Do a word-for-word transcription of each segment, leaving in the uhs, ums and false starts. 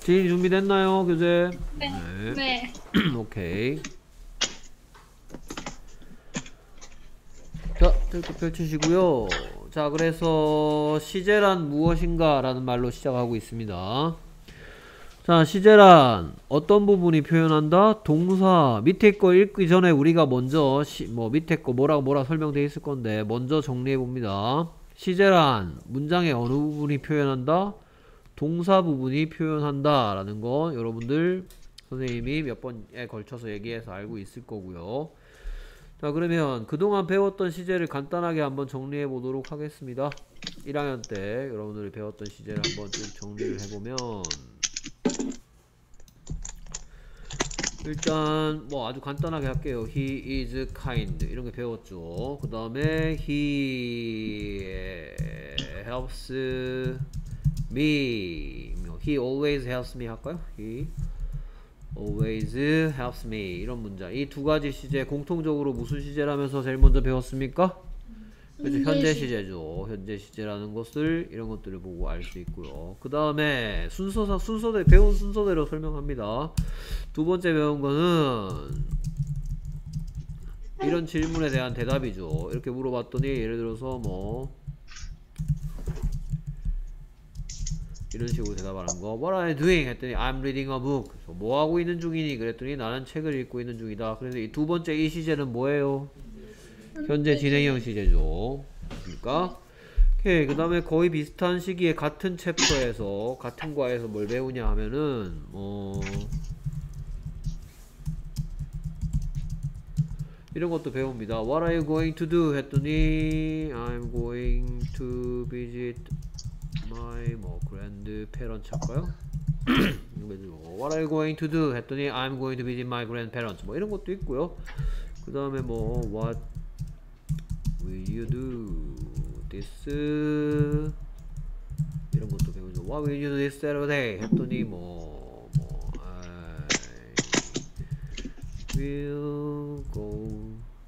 지인이 준비됐나요, 교재? 네. 네. 네. 오케이. 자, 이렇게 펼치시고요. 자, 그래서 시제란 무엇인가 라는 말로 시작하고 있습니다. 자, 시제란 어떤 부분이 표현한다? 동사. 밑에 거 읽기 전에 우리가 먼저 시, 뭐 밑에 거 뭐라고 뭐라 설명되어 있을 건데 먼저 정리해 봅니다. 시제란 문장의 어느 부분이 표현한다? 동사 부분이 표현한다 라는 거 여러분들 선생님이 몇 번에 걸쳐서 얘기해서 알고 있을 거고요. 자, 그러면 그동안 배웠던 시제를 간단하게 한번 정리해 보도록 하겠습니다. 일 학년 때 여러분들이 배웠던 시제를 한번 쭉 정리를 해보면, 일단 뭐 아주 간단하게 할게요. He is kind 이런 게 배웠죠. 그 다음에 he helps me, he always helps me 할까요? he always helps me 이런 문장. 이 두 가지 시제 공통적으로 무슨 시제라면서 제일 먼저 배웠습니까? 그렇죠. 현재 시제죠. 현재 시제라는 것을 이런 것들을 보고 알 수 있고요. 그 다음에 순서상 순서대로 배운 순서대로 설명합니다. 두 번째 배운 거는 이런 질문에 대한 대답이죠. 이렇게 물어봤더니 예를 들어서 뭐 이런 식으로 대답하는 거. What are you doing? 했더니 I'm reading a book. 뭐 하고 있는 중이니? 그랬더니 나는 책을 읽고 있는 중이다. 그래서 이 두 번째 이 시제는 뭐예요? 현재 진행형 시제죠. 그러니까 오케이. 그 다음에 거의 비슷한 시기에 같은 챕터에서 같은 과에서 뭘 배우냐 하면은 어 이런 것도 배웁니다. What are you going to do? 했더니 I'm going to visit my 뭐 grandparents 할까요? What are you going to do? 했더니 I'm going to visit my grandparents 뭐 이런 것도 있고요. 그 다음에 뭐 What will you do this 이런 것도 배우죠. What will you do this Saturday? 했더니 뭐, 뭐 I will go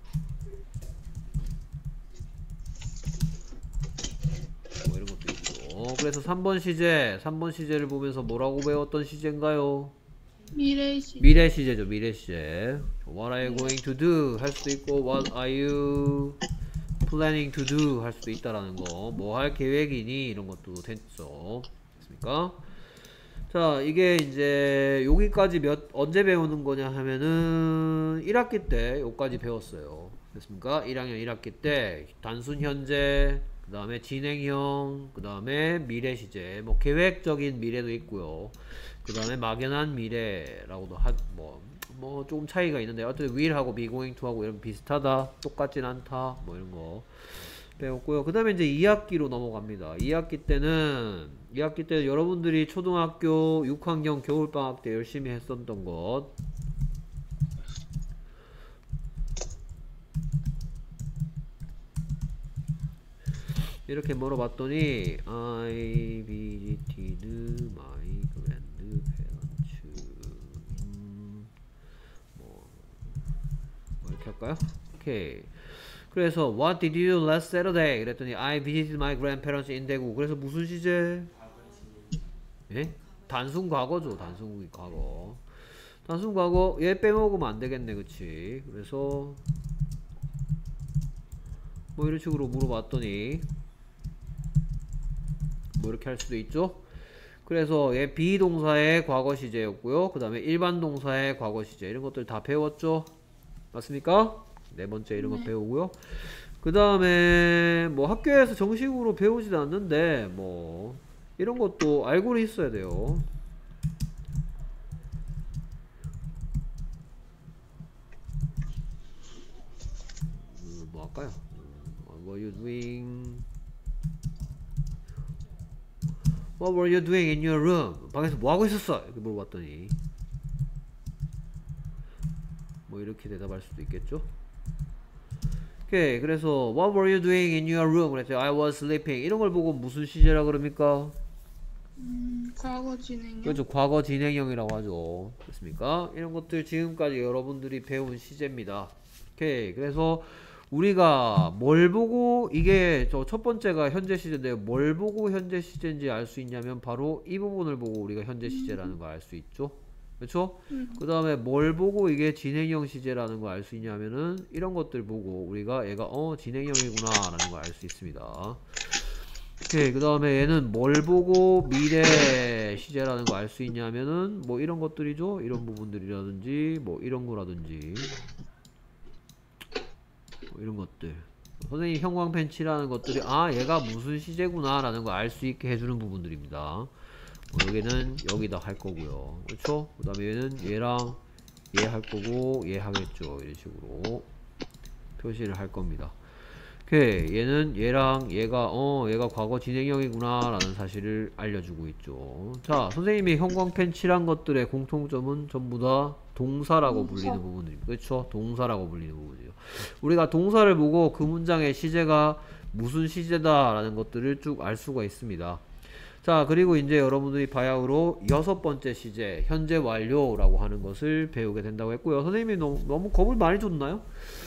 뭐 이런 것도 있고. 그래서 삼 번 시제 삼 번 시제를 보면서 뭐라고 배웠던 시제인가요? 미래 시제. 미래 시제죠. 미래 시제. What are you going to do? 할 수도 있고 What are you planning to do? 할 수도 있다라는 거. 뭐 할 계획이니? 이런 것도 됐죠. 됐습니까? 자, 이게 이제 여기까지 몇 언제 배우는 거냐 하면은 일 학기 때 여기까지 배웠어요. 됐습니까? 일 학년 일 학기 때 단순 현재, 그 다음에 진행형, 그 다음에 미래 시제, 뭐 계획적인 미래도 있고요. 그 다음에 막연한 미래라고도 하, 뭐, 뭐 조금 차이가 있는데 어쨌든 will하고 be going to하고 이런 비슷하다, 똑같진 않다, 뭐 이런 거 배웠고요. 그 다음에 이제 이 학기로 넘어갑니다. 이 학기 때는 이 학기 때 여러분들이 초등학교 육 학년 겨울방학 때 열심히 했었던 것 이렇게 물어봤더니 I visited my grandparents 음, 뭐, 뭐 이렇게 할까요? 오케이. 그래서 What did you do last Saturday? 그랬더니 I visited my grandparents in 대구. 그래서 무슨 시제? 예? 단순 과거죠. 단순 과거. 단순 과거 얘 빼먹으면 안 되겠네. 그치? 그래서 뭐 이런 식으로 물어봤더니 뭐 이렇게 할 수도 있죠. 그래서 얘 비동사의 과거 시제였고요. 그 다음에 일반 동사의 과거 시제 이런 것들 다 배웠죠. 맞습니까? 네 번째 이런 거 배우고요. 그 다음에 뭐 학교에서 정식으로 배우지도 않는데 뭐 이런 것도 알고는 있어야 돼요. 음, 뭐 할까요? What were you doing? What were you doing in your room? 방에서 뭐 하고 있었어? 이렇게 물어봤더니 뭐 이렇게 대답할 수도 있겠죠. 오케이. 그래서 What were you doing in your room? 그랬죠. I was sleeping. 이런 걸 보고 무슨 시제라 그럽니까? 음, 과거 진행형. 그렇죠. 과거 진행형이라고 하죠. 됐습니까? 이런 것들 지금까지 여러분들이 배운 시제입니다. 오케이. 그래서 우리가 뭘 보고 이게 저 첫 번째가 현재 시제인데 뭘 보고 현재 시제인지 알 수 있냐면 바로 이 부분을 보고 우리가 현재 시제라는 걸 알 수 있죠. 그렇죠? 음. 그 다음에 뭘 보고 이게 진행형 시제라는 걸 알 수 있냐면은 이런 것들 보고 우리가 얘가 어 진행형이구나 라는 걸 알 수 있습니다. 오케이. 그 다음에 얘는 뭘 보고 미래 시제라는 걸 알 수 있냐면은 뭐 이런 것들이죠. 이런 부분들이라든지 뭐 이런 거라든지 뭐 이런 것들. 선생님 형광펜 칠하는 것들이 아 얘가 무슨 시제구나 라는 걸 알 수 있게 해주는 부분들입니다. 뭐 여기는 여기다 할 거고요. 그렇죠? 그 다음에 얘는 얘랑 얘 할 거고 얘 하겠죠. 이런 식으로 표시를 할 겁니다. 오케이. 얘는 얘랑 얘가 어 얘가 과거 진행형이구나 라는 사실을 알려주고 있죠. 자, 선생님이 형광펜 칠한 것들의 공통점은 전부 다 동사라고 동사. 불리는 부분입니다. 그렇죠? 동사라고 불리는 부분이에요. 우리가 동사를 보고 그 문장의 시제가 무슨 시제다 라는 것들을 쭉 알 수가 있습니다. 자, 그리고 이제 여러분들이 바야흐로 여섯 번째 시제 현재 완료라고 하는 것을 배우게 된다고 했고요. 선생님이 너무, 너무 겁을 많이 줬나요?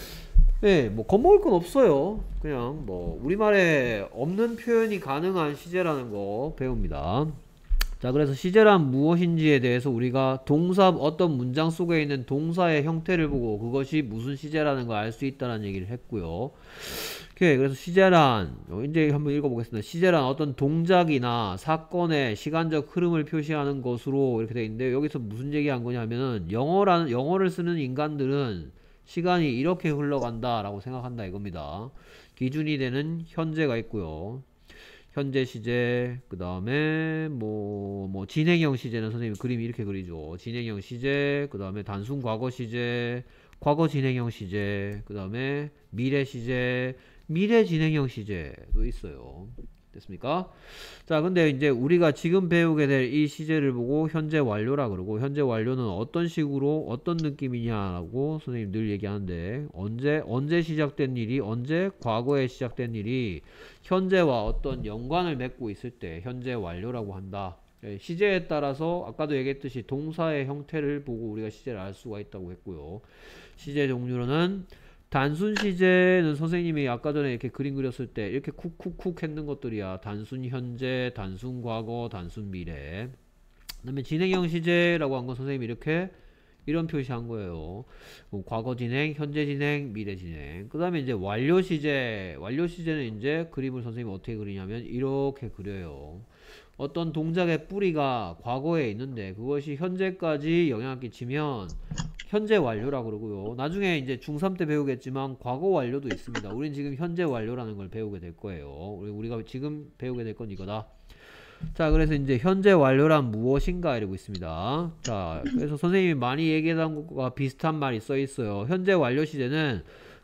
네, 뭐 겁먹을 건 없어요. 그냥 뭐 우리말에 없는 표현이 가능한 시제라는 거 배웁니다. 자, 그래서 시제란 무엇인지에 대해서 우리가 동사 어떤 문장 속에 있는 동사의 형태를 보고 그것이 무슨 시제라는 걸 알 수 있다는 얘기를 했고요. 오케이. 그래서 시제란 어, 이제 한번 읽어보겠습니다. 시제란 어떤 동작이나 사건의 시간적 흐름을 표시하는 것으로 이렇게 되어 있는데 여기서 무슨 얘기한 거냐면은 영어라는 영어를 쓰는 인간들은 시간이 이렇게 흘러간다 라고 생각한다 이겁니다. 기준이 되는 현재가 있고요. 현재 시제, 그 다음에 뭐, 뭐 진행형 시제는 선생님 그림이 이렇게 그리죠. 진행형 시제, 그 다음에 단순 과거 시제, 과거 진행형 시제, 그 다음에 미래 시제, 미래 진행형 시제도 있어요. 됐습니까? 자, 근데 이제 우리가 지금 배우게 될 이 시제를 보고 현재 완료라 그러고, 현재 완료는 어떤 식으로 어떤 느낌이냐라고 선생님 늘 얘기하는데, 언제 언제 시작된 일이, 언제 과거에 시작된 일이 현재와 어떤 연관을 맺고 있을 때 현재 완료라고 한다. 시제에 따라서 아까도 얘기했듯이 동사의 형태를 보고 우리가 시제를 알 수가 있다고 했고요. 시제 종류로는 단순 시제는 선생님이 아까 전에 이렇게 그림 그렸을 때 이렇게 쿡쿡쿡 했는 것들이야. 단순 현재, 단순 과거, 단순 미래. 그 다음에 진행형 시제라고 한 건 선생님이 이렇게 이런 표시한 거예요. 뭐 과거 진행, 현재 진행, 미래 진행. 그 다음에 이제 완료 시제. 완료 시제는 이제 그림을 선생님이 어떻게 그리냐면 이렇게 그려요. 어떤 동작의 뿌리가 과거에 있는데 그것이 현재까지 영향을 끼치면 현재 완료라고 그러고요. 나중에 이제 중삼 때 배우겠지만 과거 완료도 있습니다. 우린 지금 현재 완료라는 걸 배우게 될 거예요. 우리가 지금 배우게 될 건 이거다. 자, 그래서 이제 현재 완료란 무엇인가 이러고 있습니다. 자, 그래서 선생님이 많이 얘기했던 것과 비슷한 말이 써 있어요. 현재 완료 시제는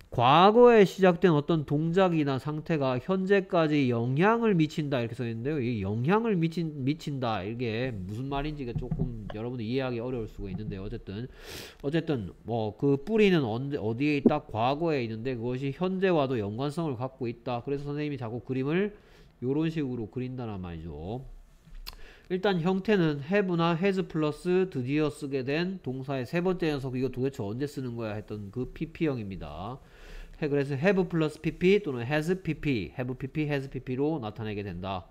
과거에 시작된 어떤 동작이나 상태가 현재까지 영향을 미친다 이렇게 써 있는데요. 이 영향을 미친, 미친다 이게 무슨 말인지가 조금 여러분들 이해하기 어려울 수가 있는데 어쨌든 어쨌든 뭐 그 뿌리는 언제 어디에 있다? 과거에 있는데 그것이 현재와도 연관성을 갖고 있다. 그래서 선생님이 자꾸 그림을 요런 식으로 그린다는 말이죠. 일단 형태는 have나 has 플러스 드디어 쓰게 된 동사의 세 번째 녀석. 이거 도대체 언제 쓰는 거야 했던 그 pp형입니다. 그래서 have 플러스 pp 또는 has pp, have pp, has pp로 나타내게 된다.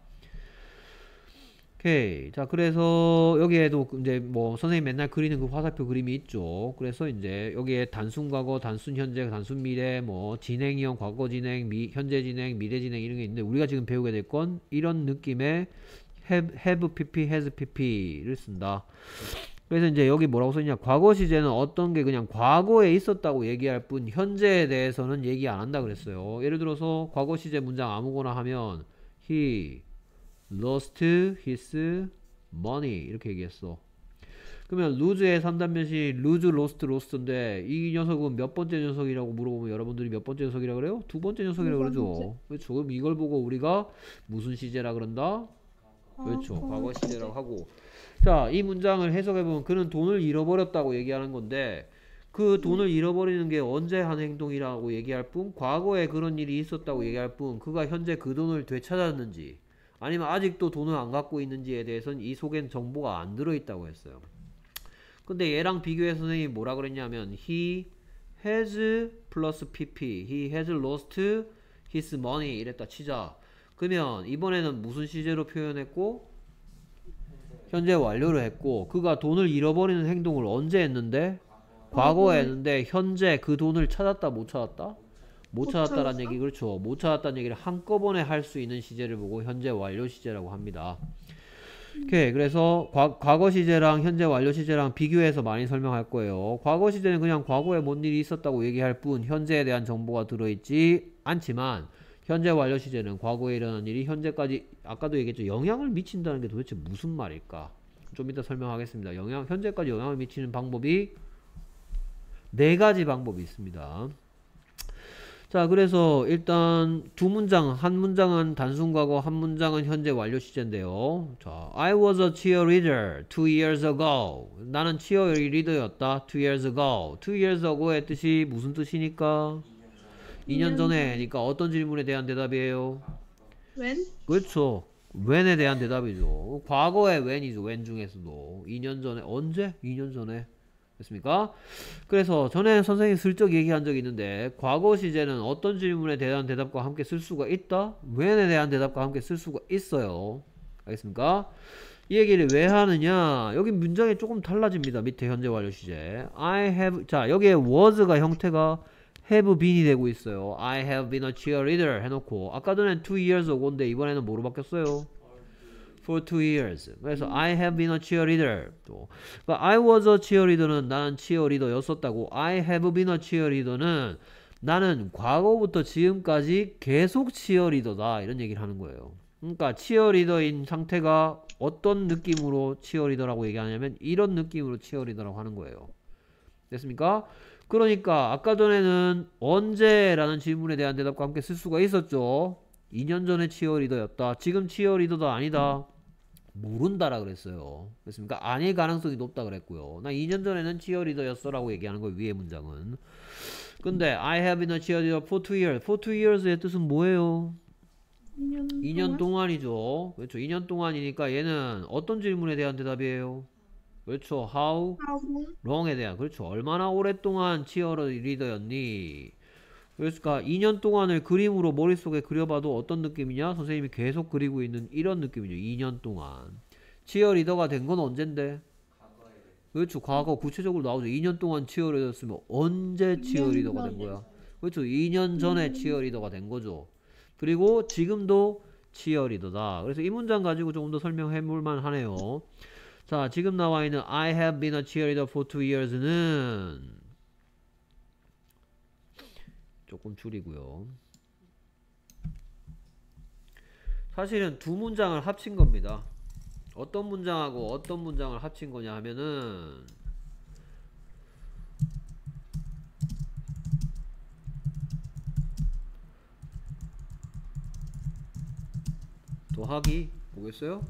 오케이. 자, 그래서 여기에도 이제 뭐 선생님 맨날 그리는 그 화살표 그림이 있죠. 그래서 이제 여기에 단순 과거, 단순 현재, 단순 미래, 뭐 진행형, 과거 진행, 미, 현재 진행, 미래 진행 이런 게 있는데 우리가 지금 배우게 될 건 이런 느낌의 have, have pp, has pp를 쓴다. 그래서 이제 여기 뭐라고 써있냐, 과거 시제는 어떤 게 그냥 과거에 있었다고 얘기할 뿐 현재에 대해서는 얘기 안 한다 그랬어요. 예를 들어서 과거 시제 문장 아무거나 하면 he lost his money 이렇게 얘기했어. 그러면 lose의 삼 단변시 lose, lost, lost인데 이 녀석은 몇 번째 녀석이라고 물어보면 여러분들이 몇 번째 녀석이라고 그래요? 두 번째 녀석이라고 그러죠. 그렇죠. 그럼 이걸 보고 우리가 무슨 시제라 그런다? 그렇죠. 과거 시제라고 하고. 자, 이 문장을 해석해보면 그는 돈을 잃어버렸다고 얘기하는 건데 그 돈을 잃어버리는 게 언제 한 행동이라고 얘기할 뿐 과거에 그런 일이 있었다고 얘기할 뿐 그가 현재 그 돈을 되찾았는지 아니면 아직도 돈을 안 갖고 있는지에 대해서는 이 속엔 정보가 안 들어있다고 했어요. 근데 얘랑 비교해서 선생님이 뭐라 그랬냐면 he has 플러스 pp. He has lost his money. 이랬다 치자. 그러면 이번에는 무슨 시제로 표현했고? 현재 완료를 했고, 그가 돈을 잃어버리는 행동을 언제 했는데? 과거에 했는데 현재 그 돈을 찾았다 못 찾았다? 못 찾았다라는 찾았어? 얘기. 그렇죠. 못 찾았다는 얘기를 한꺼번에 할 수 있는 시제를 보고 현재 완료 시제라고 합니다. 오케이. 그래서 과, 과거 시제랑 현재 완료 시제랑 비교해서 많이 설명할 거예요. 과거 시제는 그냥 과거에 뭔 일이 있었다고 얘기할 뿐 현재에 대한 정보가 들어있지 않지만, 현재 완료 시제는 과거에 일어난 일이 현재까지, 아까도 얘기했죠, 영향을 미친다는 게 도대체 무슨 말일까? 좀 이따 설명하겠습니다. 영향, 현재까지 영향을 미치는 방법이 네 가지 방법이 있습니다. 자, 그래서 일단 두 문장, 한 문장은 단순 과거, 한 문장은 현재 완료 시제인데요. 자, I was a cheerleader two years ago. 나는 cheerleader였다 two years ago. two years ago의 뜻이 무슨 뜻이니까? 이 년 전에니까 어떤 질문에 대한 대답이에요? When? 그렇죠. when에 대한 대답이죠. 과거의 when이죠. when 중에서도. 이 년 전에. 언제? 이 년 전에. 됐습니까? 그래서 전에 선생님이 슬쩍 얘기한 적이 있는데, 과거 시제는 어떤 질문에 대한 대답과 함께 쓸 수가 있다? when에 대한 대답과 함께 쓸 수가 있어요. 알겠습니까? 이 얘기를 왜 하느냐? 여기 문장이 조금 달라집니다. 밑에 현재 완료 시제. I have, 자, 여기에 was가 형태가 have been이 되고 있어요. I have been a cheerleader 해놓고, 아까 전엔 two years ago인데 이번에는 뭐로 바뀌었어요? for two years. 그래서 I have been a cheerleader. 또 그러니까 I was a cheerleader는 나는 치어리더였었다고, I have been a cheerleader는 나는 과거부터 지금까지 계속 치어리더다, 이런 얘기를 하는 거예요. 그러니까 치어리더인 상태가 어떤 느낌으로 치어리더라고 얘기하냐면 이런 느낌으로 치어리더라고 하는 거예요. 됐습니까? 그러니까 아까 전에는 언제라는 질문에 대한 대답과 함께 쓸 수가 있었죠. 이 년 전에 치어리더였다. 지금 치어리더도 아니다. 모른다라 그랬어요. 그렇습니까? 아닐 가능성이 높다 그랬고요. 나 이 년 전에는 치어리더였어 라고 얘기하는 거예요. 위에 문장은. 근데 I have been a cheerleader for two years. for two years의 뜻은 뭐예요? 이 년, 이 년 동안? 동안이죠. 그렇죠. 이 년 동안이니까 얘는 어떤 질문에 대한 대답이에요? 그렇죠. How How long에 대한. 그렇죠. 얼마나 오랫동안 치어리더였니? 그러니까 이 년 동안을 그림으로 머릿속에 그려봐도 어떤 느낌이냐? 선생님이 계속 그리고 있는 이런 느낌이죠. 이 년 동안. 치어리더가 된 건 언젠데? 그렇죠. 과거 구체적으로 나오죠. 이 년 동안 치어리더였으면 언제 치어리더가 된 거야? 그렇죠. 이 년 전에 치어리더가 된 거죠. 그리고 지금도 치어리더다. 그래서 이 문장 가지고 조금 더 설명해 볼만 하네요. 자, 지금 나와 있는 I have been a cheerleader for two years는 조금 줄이고요. 사실은 두 문장을 합친 겁니다. 어떤 문장하고 어떤 문장을 합친 거냐 하면은 더하기 보겠어요?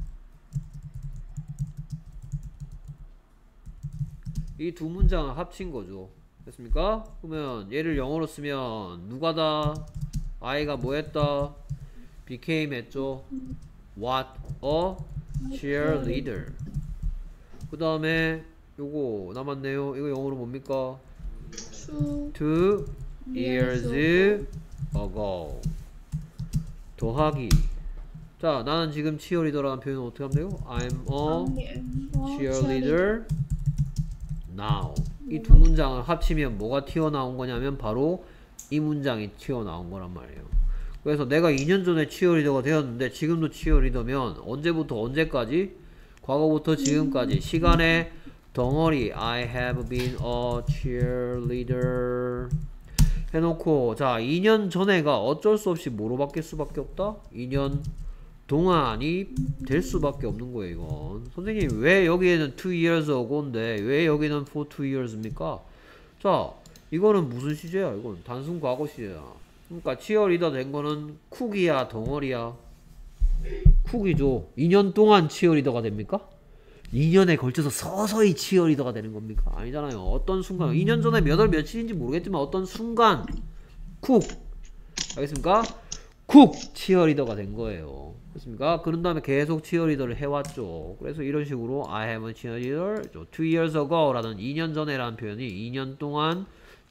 이 두 문장을 합친 거죠. 됐습니까? 그러면 얘를 영어로 쓰면 누가다? I가 뭐 했다? became 했죠. What a cheerleader. 그 다음에 요거 남았네요. 이거 영어로 뭡니까? two Two years ago. 더하기. 자, 나는 지금 치어리더라는 표현은 어떻게 하면 돼요? I'm a cheerleader now. 이 두 문장을 합치면 뭐가 튀어나온 거냐면 바로 이 문장이 튀어나온 거란 말이에요. 그래서 내가 이 년 전에 치어리더가 되었는데 지금도 치어리더면 언제부터 언제까지? 과거부터 지금까지 시간의 덩어리 I have been a cheerleader 해놓고, 자, 이 년 전에가 어쩔 수 없이 뭐로 바뀔 수밖에 없다? 이 년 동안이 될 수밖에 없는 거예요. 이건 선생님 왜 여기에는 two years ago인데 왜 여기는 for two years입니까? 자, 이거는 무슨 시제야? 이건 단순 과거 시제야. 그러니까 치어리더 된 거는 쿡이야 덩어리야? 쿡이죠. 이 년 동안 치어리더가 됩니까? 이 년에 걸쳐서 서서히 치어리더가 되는 겁니까? 아니잖아요. 어떤 순간, 이 년 전에 몇 월 며칠인지 모르겠지만 어떤 순간 쿡, 알겠습니까? 쿡 치어리더가 된 거예요. 그렇습니까? 그런 다음에 계속 치어리더를 해왔죠. 그래서 이런 식으로 I have a cheerleader two years ago 라는 이 년 전에 라는 표현이 이 년 동안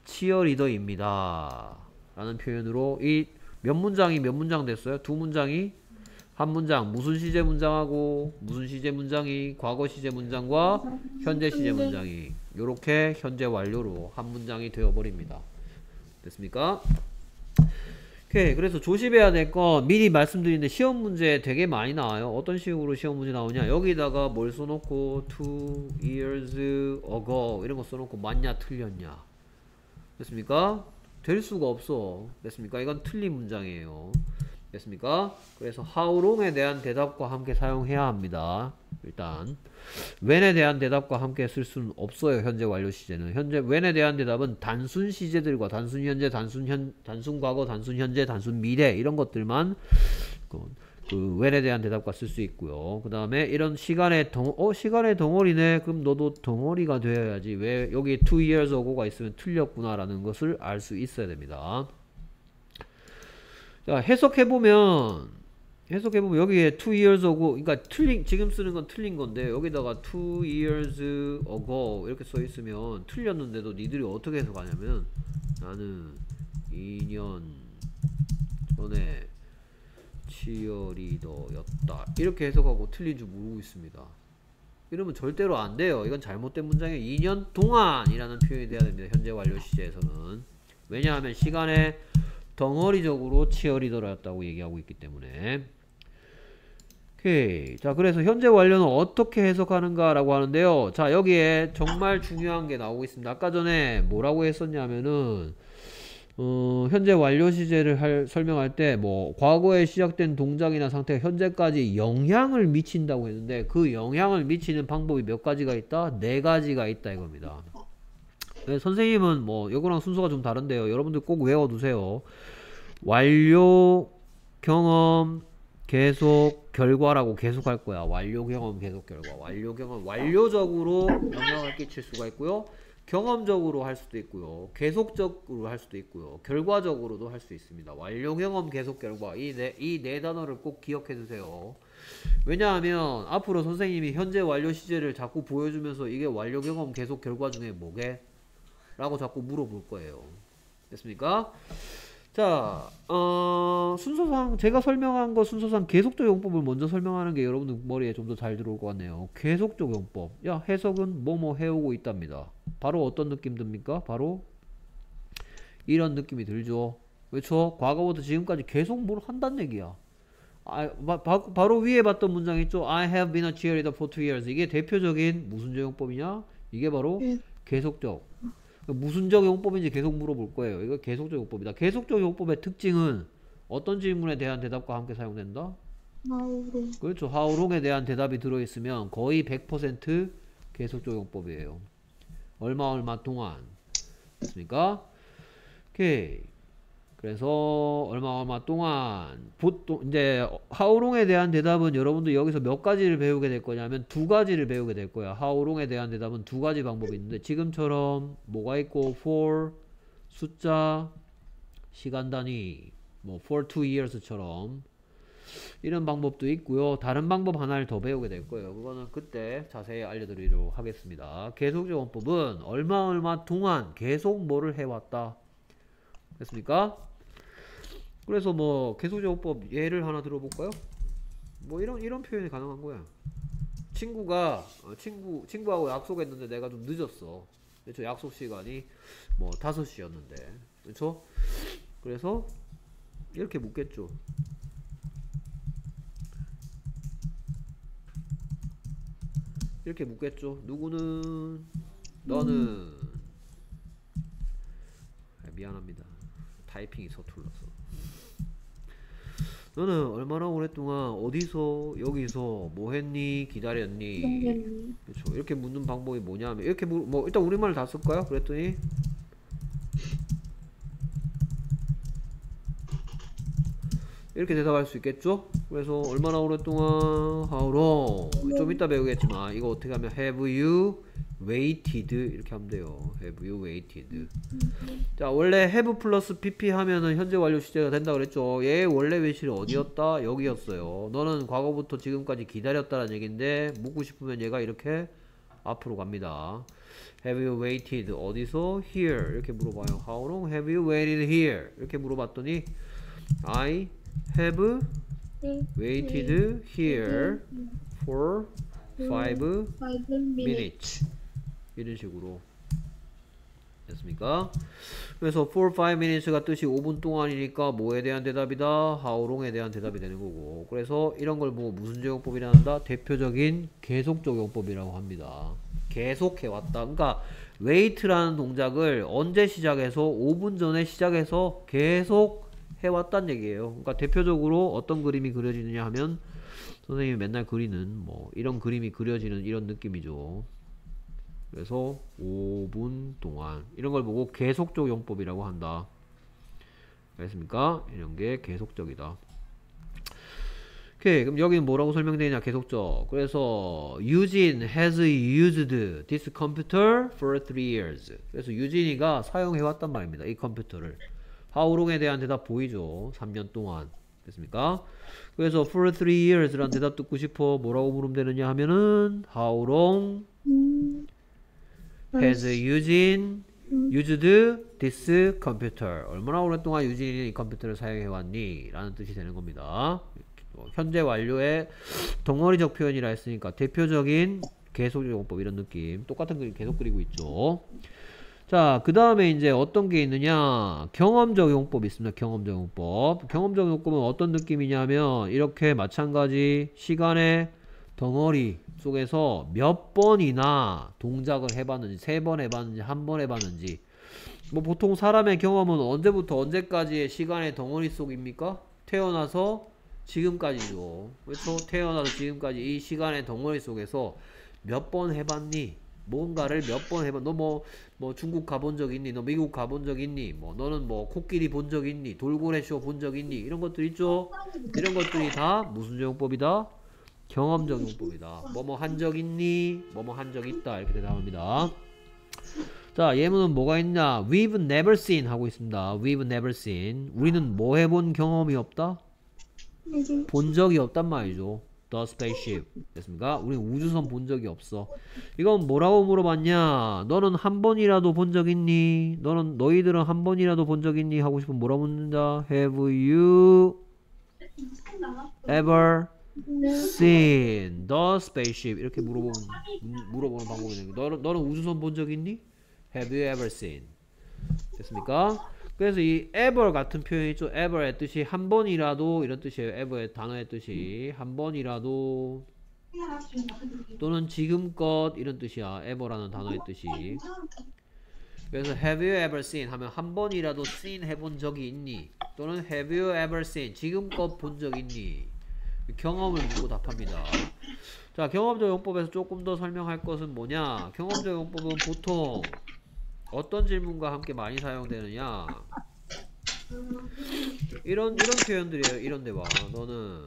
치어리더입니다 라는 표현으로 이 몇 문장이 몇 문장 됐어요? 두 문장이 한 문장. 무슨 시제 문장하고 무슨 시제 문장이 과거 시제 문장과 현재 시제 문장이 요렇게 현재 완료로 한 문장이 되어버립니다. 됐습니까? 오케이. 그래서 조심해야 될 건 미리 말씀드리는데 시험 문제 되게 많이 나와요. 어떤 식으로 시험 문제 나오냐, 여기다가 뭘 써놓고 two years ago 이런 거 써놓고 맞냐 틀렸냐. 됐습니까? 될 수가 없어. 됐습니까? 이건 틀린 문장이에요. 됐습니까? 그래서 how long에 대한 대답과 함께 사용해야 합니다. 일단 when에 대한 대답과 함께 쓸 수는 없어요. 현재 완료 시제는. 현재 when에 대한 대답은 단순 시제들과 단순 현재, 단순 현, 단순 과거, 단순 현재, 단순 미래 이런 것들만 그, 그 when에 대한 대답과 쓸 수 있고요. 그 다음에 이런 시간의 덩, 어 시간의 덩어리네. 그럼 너도 덩어리가 되어야지. 왜 여기 two years ago가 있으면 틀렸구나라는 것을 알 수 있어야 됩니다. 자, 해석해보면, 해석해보면, 여기에 two years ago, 그러니까 틀린, 지금 쓰는 건 틀린 건데, 여기다가 two years ago, 이렇게 써있으면, 틀렸는데도 니들이 어떻게 해석하냐면, 나는 이 년 전에 치어리더였다. 이렇게 해석하고 틀린 줄 모르고 있습니다. 이러면 절대로 안 돼요. 이건 잘못된 문장이에요. 이 년 동안이라는 표현이 돼야 됩니다. 현재 완료 시제에서는. 왜냐하면 시간에 덩어리적으로 치어리더였다고 얘기하고 있기 때문에. 오케이. 자, 그래서 현재 완료는 어떻게 해석하는가 라고 하는데요. 자, 여기에 정말 중요한 게 나오고 있습니다. 아까 전에 뭐라고 했었냐면은 어, 현재 완료 시제를 할, 설명할 때 뭐 과거에 시작된 동작이나 상태가 현재까지 영향을 미친다고 했는데, 그 영향을 미치는 방법이 몇 가지가 있다? 네 가지가 있다 이겁니다. 네, 선생님은 뭐 이거랑 순서가 좀 다른데요. 여러분들 꼭 외워두세요. 완료, 경험, 계속, 결과라고 계속 할 거야. 완료, 경험, 계속, 결과. 완료, 경험. 완료적으로 영향을 끼칠 수가 있고요. 경험적으로 할 수도 있고요. 계속적으로 할 수도 있고요. 결과적으로도 할 수 있습니다. 완료, 경험, 계속, 결과. 이 네, 이 네 단어를 꼭 기억해 두세요. 왜냐하면 앞으로 선생님이 현재 완료 시제를 자꾸 보여주면서 이게 완료, 경험, 계속, 결과 중에 뭐게? 라고 자꾸 물어볼 거예요. 됐습니까? 자, 어, 순서상 제가 설명한 거 순서상 계속적 용법을 먼저 설명하는 게 여러분들 머리에 좀 더 잘 들어올 것 같네요. 계속적 용법. 야, 해석은 뭐뭐 해오고 있답니다. 바로 어떤 느낌 듭니까? 바로 이런 느낌이 들죠. 그렇죠? 과거부터 지금까지 계속 뭘 한다는 얘기야. 아, 바, 바, 바로 위에 봤던 문장 있죠? I have been a cheerleader for two years. 이게 대표적인 무슨 적용법이냐? 이게 바로 예. 계속적. 무슨 적용법인지 계속 물어볼 거예요. 이거 계속적 용법이다. 계속적 용법의 특징은 어떤 질문에 대한 대답과 함께 사용된다? how long. 그렇죠. how long에 대한 대답이 들어있으면 거의 백 퍼센트 계속적 용법이에요. 얼마 얼마 동안. 됐습니까? 오케이. 그래서 얼마 얼마 동안 보통 이제 how long에 대한 대답은 여러분들 여기서 몇 가지를 배우게 될 거냐면 두 가지를 배우게 될 거야. how long에 대한 대답은 두 가지 방법이 있는데, 지금처럼 뭐가 있고 for 숫자 시간 단위 뭐 for two years처럼 이런 방법도 있고요. 다른 방법 하나를 더 배우게 될 거예요. 그거는 그때 자세히 알려드리도록 하겠습니다. 계속적 원법은 얼마 얼마 동안 계속 뭐를 해왔다. 됐습니까? 그래서 뭐 계속적 용법 예를 하나 들어볼까요? 뭐 이런 이런 표현이 가능한 거야. 친구가 어, 친구 친구하고 약속했는데 내가 좀 늦었어. 그렇죠? 약속 시간이 뭐 다섯 시였는데, 그렇죠? 그래서 이렇게 묻겠죠. 이렇게 묻겠죠. 누구는 너는 아, 미안합니다. 타이핑이 서툴러서. 너는 얼마나 오랫동안 어디서 여기서 뭐 했니? 기다렸니? 동gen이. 그렇죠. 이렇게 묻는 방법이 뭐냐면 이렇게 물, 뭐 일단 우리말 다 쓸까요? 그랬더니 이렇게 대답할 수 있겠죠? 그래서 얼마나 오랫동안 how long 좀 이따 배우겠지만 이거 어떻게 하면 have you waited 이렇게 하면 돼요. have you waited. 자, 원래 have 플러스 pp 하면은 현재 완료 시제가 된다 그랬죠. 얘 원래 외실이 어디였다? 여기였어요. 너는 과거부터 지금까지 기다렸다는 얘기인데 묻고 싶으면 얘가 이렇게 앞으로 갑니다. Have you waited? 어디서? Here. 이렇게 물어봐요. How long have you waited here? 이렇게 물어봤더니 I have waited here for five five minutes. minutes. 이런 식으로 됐습니까? 그래서 for five minutes가 뜻이 오 분 동안이니까 뭐에 대한 대답이다? how long에 대한 대답이 되는 거고. 그래서 이런 걸 보고 무슨 적용법이라 한다? 대표적인 계속 적용법이라고 합니다. 계속 해왔다. 그러니까 wait라는 동작을 언제 시작해서 오 분 전에 시작해서 계속 해왔단 얘기예요. 그러니까 대표적으로 어떤 그림이 그려지느냐 하면 선생님이 맨날 그리는 뭐 이런 그림이 그려지는 이런 느낌이죠. 그래서 오 분 동안 이런 걸 보고 계속적 용법이라고 한다. 알겠습니까? 이런 게 계속적이다. 오케이, 그럼 여기는 뭐라고 설명되냐? 계속적. 그래서 Eugene has used this computer for three years. 그래서 유진이가 사용해왔단 말입니다. 이 컴퓨터를. How long에 대한 대답 보이죠? 삼 년 동안. 됐습니까? 그래서 for three years 라는 대답 듣고 싶어. 뭐라고 물으면 되느냐 하면은 How long has Eugene used this computer? 얼마나 오랫동안 유진이 이 컴퓨터를 사용해왔니? 라는 뜻이 되는 겁니다. 현재 완료의 덩어리적 표현이라 했으니까 대표적인 계속적 용법 이런 느낌. 똑같은 그림 계속 그리고 있죠. 자, 그 다음에 이제 어떤 게 있느냐? 경험적 용법이 있습니다. 경험적 용법. 경험적 용법은 어떤 느낌이냐면 이렇게 마찬가지 시간의 덩어리 속에서 몇 번이나 동작을 해봤는지, 세 번 해봤는지, 한 번 해봤는지. 뭐 보통 사람의 경험은 언제부터 언제까지의 시간의 덩어리 속입니까? 태어나서 지금까지죠. 그렇죠? 태어나서 지금까지 이 시간의 덩어리 속에서 몇 번 해봤니? 뭔가를 몇 번 해봐. 너 뭐, 뭐 중국 가본 적 있니? 너 미국 가본 적 있니? 뭐 너는 뭐 코끼리 본 적 있니? 돌고래 쇼 본 적 있니? 이런 것들 있죠? 이런 것들이 다 무슨 용법이다? 경험적 용법이다. 뭐뭐 한 적 있니? 뭐뭐 한 적 있다. 이렇게 대답합니다. 자, 예문은 뭐가 있냐? We've never seen 하고 있습니다. We've never seen. 우리는 뭐 해본 경험이 없다? 본 적이 없단 말이죠. The spaceship. 됐습니까? 우리는 우주선 본 적이 없어. 이건 뭐라고 물어봤냐? 너는 한 번이라도 본 적 있니? 너는, 너희들은 한 번이라도 본 적 있니? 하고 싶으면 뭐라고 묻는다? Have you ever seen the spaceship? 이렇게 물어보는, 물어보는 방법이 되는 거예요. 너는, 너는 우주선 본 적 있니? Have you ever seen? 됐습니까? 그래서 이 ever 같은 표현이 있죠. ever의 뜻이 한 번이라도 이런 뜻이에요. ever의 단어의 뜻이 한 번이라도 또는 지금껏 이런 뜻이야. ever라는 단어의 뜻이. 그래서 have you ever seen 하면 한 번이라도 seen 해본 적이 있니? 또는 have you ever seen 지금껏 본 적 있니? 경험을 묻고 답합니다. 자, 경험적 용법에서 조금 더 설명할 것은 뭐냐? 경험적 용법은 보통 어떤 질문과 함께 많이 사용되느냐? 이런 이런 표현들이에요. 이런 데 봐. 너는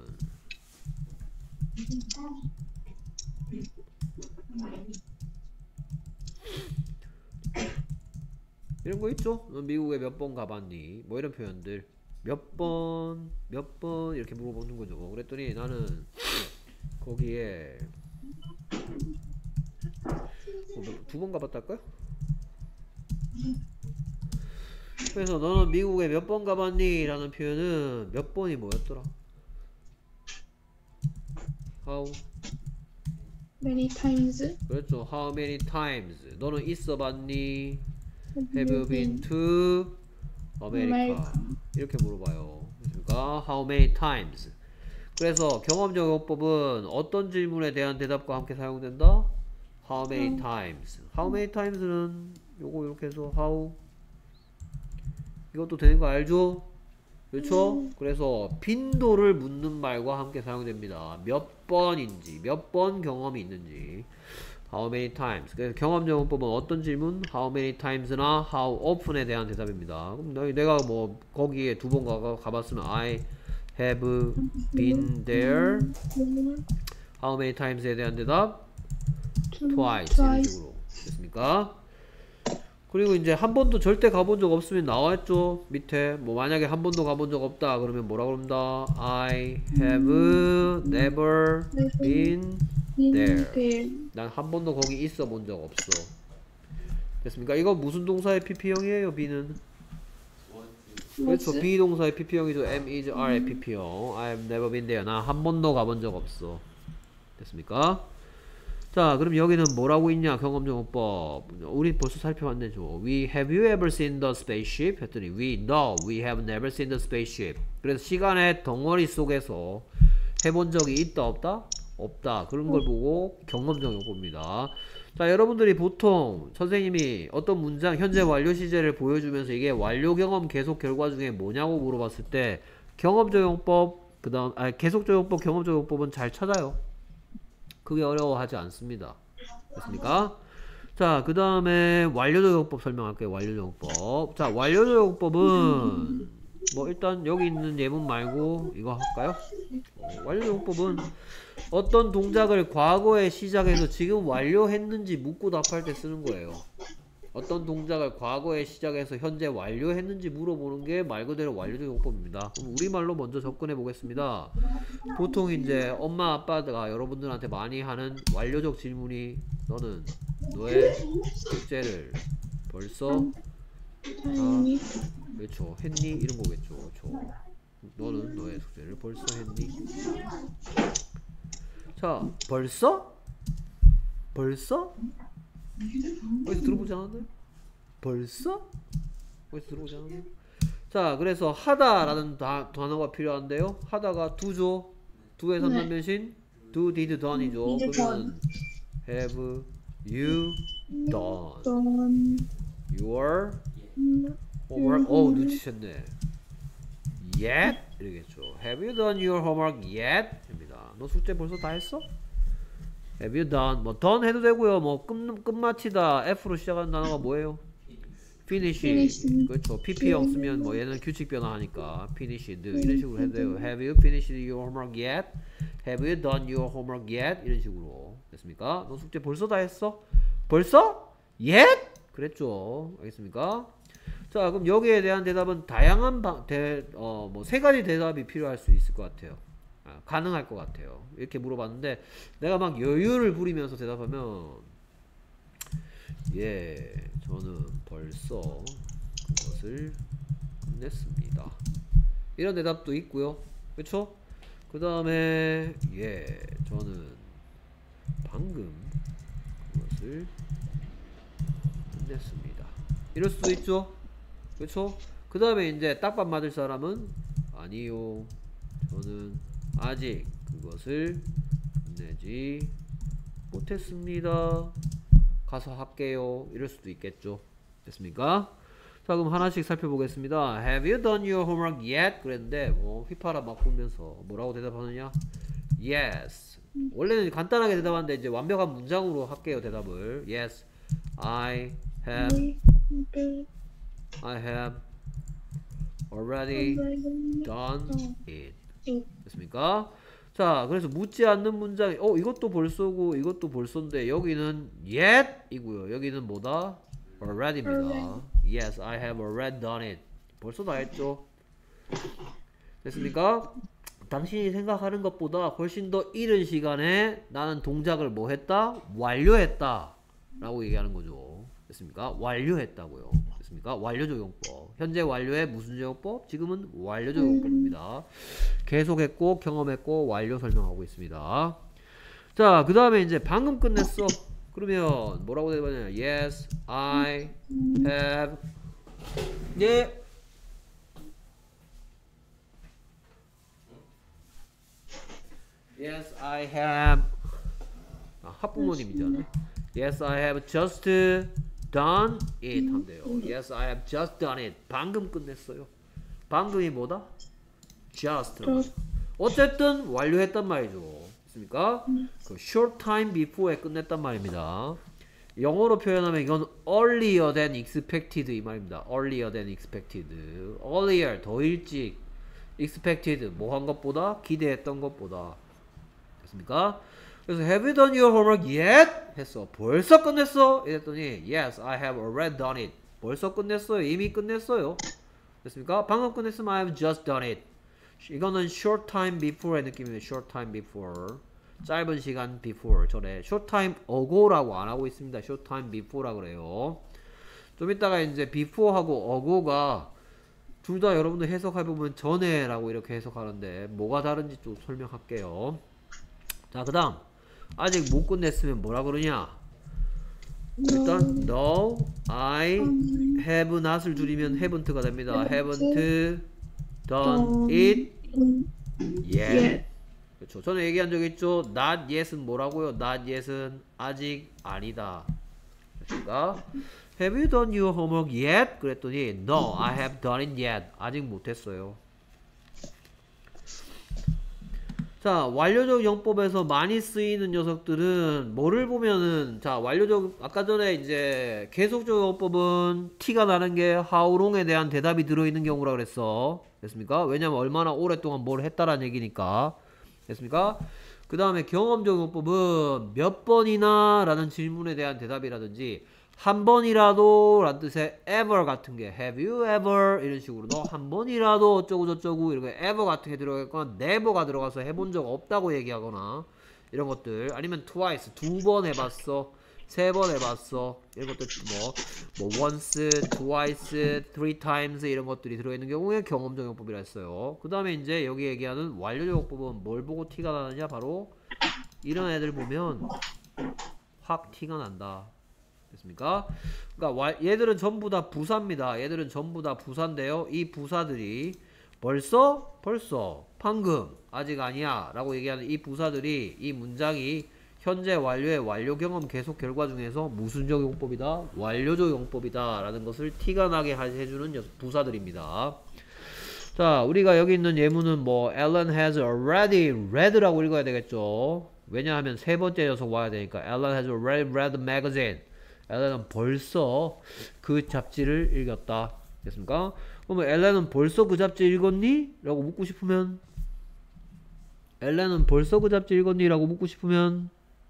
이런 거 있죠? 너 미국에 몇 번 가봤니? 뭐 이런 표현들. 몇 번, 몇 번 이렇게 물어보는 거죠. 그랬더니 나는 거기에 뭐 두 번 가봤다 할까요? 그래서 너는 미국에 몇 번 가봤니? 라는 표현은 몇 번이 뭐였더라? How many times? 그렇죠. How many times? 너는 있어 봤니? Have you been to America? 이렇게 물어봐요. 그러니까 How many times? 그래서 경험적 용법은 어떤 질문에 대한 대답과 함께 사용된다? How many times? How many times는 요거 이렇게 해서 how 이것도 되는 거 알죠? 그렇죠? 음. 그래서 빈도를 묻는 말과 함께 사용됩니다. 몇 번인지, 몇 번 경험이 있는지. How many times. 그래서 경험적 용법은 어떤 질문? How many times나 how often에 대한 대답입니다. 그럼 내가 뭐 거기에 두 번 가, 가봤으면 I have been there. How many times에 대한 대답? Twice. 이런 식으로. 됐습니까? 그리고 이제 한 번도 절대 가본 적 없으면 나와있죠. 밑에 뭐 만약에 한 번도 가본 적 없다 그러면 뭐라 그럽니다. I have never been there. 난 한 번도 거기 있어 본 적 없어. 됐습니까? 이거 무슨 동사의 피피형이에요? B는 그렇죠. was. 비동사의 피피형이죠. am, is, are의 피피형. I have never been there. 나 한 번도 가본 적 없어. 됐습니까? 자, 그럼 여기는 뭐라고 있냐? 경험정보법. 우리 벌써 살펴봤네죠. We have you ever seen the spaceship? 했더니 we no, we have never seen the spaceship. 그래서 시간의 덩어리 속에서 해본 적이 있다 없다? 없다. 그런 걸 보고 경험정보입니다. 자, 여러분들이 보통 선생님이 어떤 문장 현재 완료 시제를 보여주면서 이게 완료 경험 계속 결과 중에 뭐냐고 물어봤을 때 경험적용법 그 다음 아니 계속적용법 경험적용법은 잘 찾아요. 그게 어려워하지 않습니다. 됐습니까? 자, 그 다음에 완료적용법 설명할게요. 완료적용법. 자, 완료적용법은 뭐 일단 여기 있는 예문 말고 이거 할까요? 어, 완료적용법은 어떤 동작을 과거에 시작해서 지금 완료했는지 묻고 답할 때 쓰는 거예요. 어떤 동작을 과거에 시작해서 현재 완료했는지 물어보는 게 말 그대로 완료적 용법입니다. 그럼 우리말로 먼저 접근해 보겠습니다. 보통 이제 엄마 아빠가 여러분들한테 많이 하는 완료적 질문이 너는 너의 숙제를 벌써 다 그렇죠 했니? 이런 거겠죠. 그렇죠. 너는 너의 숙제를 벌써 했니? 자, 벌써? 벌써? 어디서 들어보지 않았나요? 벌써? 어디서 들어보지 않았나요? 자, 그래서 하다라는 다, 단어가 필요한데요. 하다가 do죠. do의 삼단변신 do, did, done이죠. 그러면 have you done done your homework? 어우, 눈치챘네. yet? 이러겠죠. have you done your homework yet? 입니다. 너 숙제 벌써 다 했어? Have you done? 뭐 done 해도 되고요. 뭐 끝, 끝마치다 F로 시작하는 단어가 뭐예요? finish. Finish. 그렇죠. 피피형 쓰면 뭐 얘는 규칙 변화하니까 finished 이런 식으로 해도 돼요. Have you finished your homework yet? Have you done your homework yet? 이런 식으로 됐습니까? 너 숙제 벌써 다 했어? 벌써? Yet? 그랬죠. 알겠습니까? 자, 그럼 여기에 대한 대답은 다양한 방, 대, 어, 뭐 세 가지 대답이 필요할 수 있을 것 같아요. 아, 가능할 것 같아요. 이렇게 물어봤는데 내가 막 여유를 부리면서 대답하면 예, 저는 벌써 그것을 끝냈습니다. 이런 대답도 있고요. 그렇죠? 그 다음에 예, 저는 방금 그것을 끝냈습니다. 이럴 수도 있죠. 그렇죠? 그 다음에 이제 딱밥 맞을 사람은 아니요, 저는 아직 그것을 끝내지 못했습니다. 가서 할게요. 이럴 수도 있겠죠. 됐습니까? 자, 그럼 하나씩 살펴보겠습니다. Have you done your homework yet? 그랬는데 뭐 휘파람 막 불면서 뭐라고 대답하느냐? Yes. 원래는 간단하게 대답하는데 이제 완벽한 문장으로 할게요. 대답을. Yes, I have I have already done it. 됐습니까? 자, 그래서 묻지 않는 문장이 어 이것도 벌써고 이것도 벌써인데 여기는 yet 이고요. 여기는 뭐다? already입니다. Yes, I have already done it. 벌써 다 했죠. 됐습니까? 당신이 생각하는 것보다 훨씬 더 이른 시간에 나는 동작을 뭐 했다? 완료했다 라고 얘기하는 거죠. 됐습니까? 완료했다고요. 됐습니까? 완료적용법. 현재 완료의 무슨 적용법? 지금은 완료적용법입니다. 계속했고 경험했고 완료 설명하고 있습니다. 자, 그 다음에 이제 방금 끝냈어. 그러면 뭐라고 대답하냐? Yes, I have. 네. Yes, I have. 아, 학부모님이잖아요. Yes, I have just done it 한대요. Yes, I have just done it. 방금 끝냈어요. 방금이 뭐다? Just. 어쨌든 완료했단 말이죠. 있습니까? 그 short time before에 끝냈단 말입니다. 영어로 표현하면 이건 earlier than expected 이 말입니다. earlier than expected. earlier 더 일찍. expected 뭐 한 것보다 기대했던 것보다. 됐습니까? 그래서 have you done your homework yet? 했어. 벌써 끝냈어? 이랬더니 yes, I have already done it. 벌써 끝냈어요. 이미 끝냈어요. 됐습니까? 방금 끝냈으면 I have just done it. 이거는 short time before의 느낌이에요. short time before. 짧은 시간 before. 전에 short time ago라고 안 하고 있습니다. short time before라고 그래요. 좀 이따가 이제 before하고 ago가 둘 다 여러분들 해석해보면 전에라고 이렇게 해석하는데 뭐가 다른지 좀 설명할게요. 자, 그 다음 아직 못 끝냈으면 뭐라 그러냐. 일단 no, I have not을 줄이면 haven't가 됩니다. haven't done it yet. 그렇죠. 전에 얘기한 적 있죠. not yet은 뭐라고요? not yet은 아직 아니다. 그러니까 have you done your homework yet? 그랬더니 no, I have done it yet. 아직 못했어요. 자, 완료적 용법에서 많이 쓰이는 녀석들은 뭐를 보면은, 자, 완료적, 아까 전에 이제 계속적 용법은 티가 나는 게 how long에 대한 대답이 들어있는 경우라 그랬어. 됐습니까? 왜냐면 얼마나 오랫동안 뭘 했다라는 얘기니까. 됐습니까? 그 다음에 경험적 용법은 몇 번이나 라는 질문에 대한 대답이라든지 한 번이라도 라는 뜻의 ever 같은 게 have you ever 이런 식으로 너 한 번이라도 어쩌고 저쩌고 이렇게 ever 같은 게 들어가거나 never가 들어가서 해본 적 없다고 얘기하거나 이런 것들 아니면 twice 두 번 해봤어 세 번 해봤어 이런 것들 뭐, 뭐 once, twice, three times 이런 것들이 들어있는 경우에 경험적 용법이라 했어요. 그 다음에 이제 여기 얘기하는 완료적 용법은 뭘 보고 티가 나느냐 바로 이런 애들 보면 확 티가 난다. 됐습니까? 그러니까 얘들은 전부 다 부사입니다. 얘들은 전부 다 부사인데요. 이 부사들이 벌써? 벌써 방금 아직 아니야 라고 얘기하는 이 부사들이 이 문장이 현재 완료의 완료 경험 계속 결과 중에서 무슨적 용법이다? 완료적 용법이다 라는 것을 티가 나게 해주는 부사들입니다. 자, 우리가 여기 있는 예문은 뭐 Ellen has already read 라고 읽어야 되겠죠. 왜냐하면 세 번째 녀석 와야 되니까 Ellen has already read the magazine. 엘렌은 벌써 그 잡지를 읽었다. 됐습니까? 그러면 엘렌은 벌써 그 잡지 읽었니? 라고 묻고 싶으면 엘렌은 벌써 그 잡지 읽었니? 라고 묻고 싶으면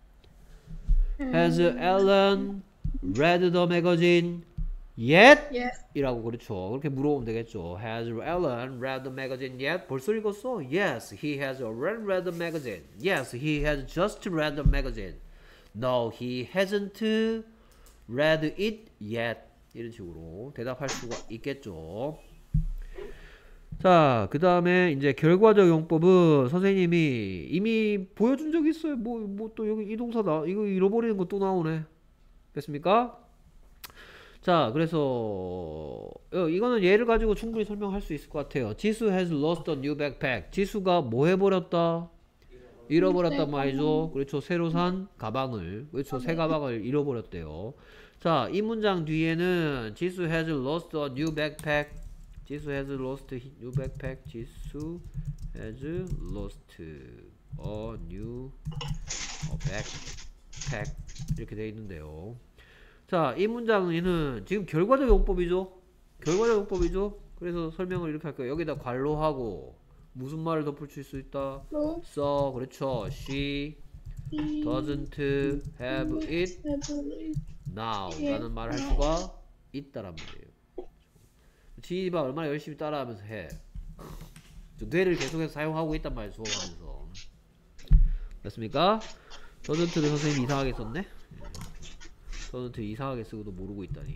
Has Ellen read the magazine yet? Yes. 이라고 그렇죠. 그렇게 물어보면 되겠죠. Has Ellen read the magazine yet? 벌써 읽었어? Yes, he has already read the magazine. Yes, he has just read the magazine. No, he hasn't read it yet. 이런 식으로 대답할 수가 있겠죠. 자, 그 다음에 이제 결과적 용법은 선생님이 이미 보여준 적이 있어요. 뭐, 뭐 또 여기 이 동사 나, 이거 잃어버리는 거 또 나오네. 됐습니까? 자, 그래서 어, 이거는 예를 가지고 충분히 설명할 수 있을 것 같아요. 지수 has lost a new backpack. 지수가 뭐 해버렸다? 잃어버렸단 말이죠. 그렇죠. 새로 산 가방을, 그렇죠. 새 가방을 잃어버렸대요. 자, 이 문장 뒤에는 지수 has lost a new backpack. 지수 has lost a new backpack. 지수 has lost a new backpack. 이렇게 되어 있는데요. 자, 이 문장은 지금 결과적 용법이죠. 결과적 용법이죠. 그래서 설명을 이렇게 할게요. 여기다 관로하고 무슨 말을 덧붙일 수 있다? No. so, 그렇죠. She doesn't have it now 라는 말을 할 수가 있다란 말이에요. 지희가 얼마나 열심히 따라하면서 해. 뇌를 계속해서 사용하고 있단 말이에요. 수업하면서. 됐습니까? doesn't를 선생님이 이상하게 썼네. doesn't 이상하게 쓰고도 모르고 있다니.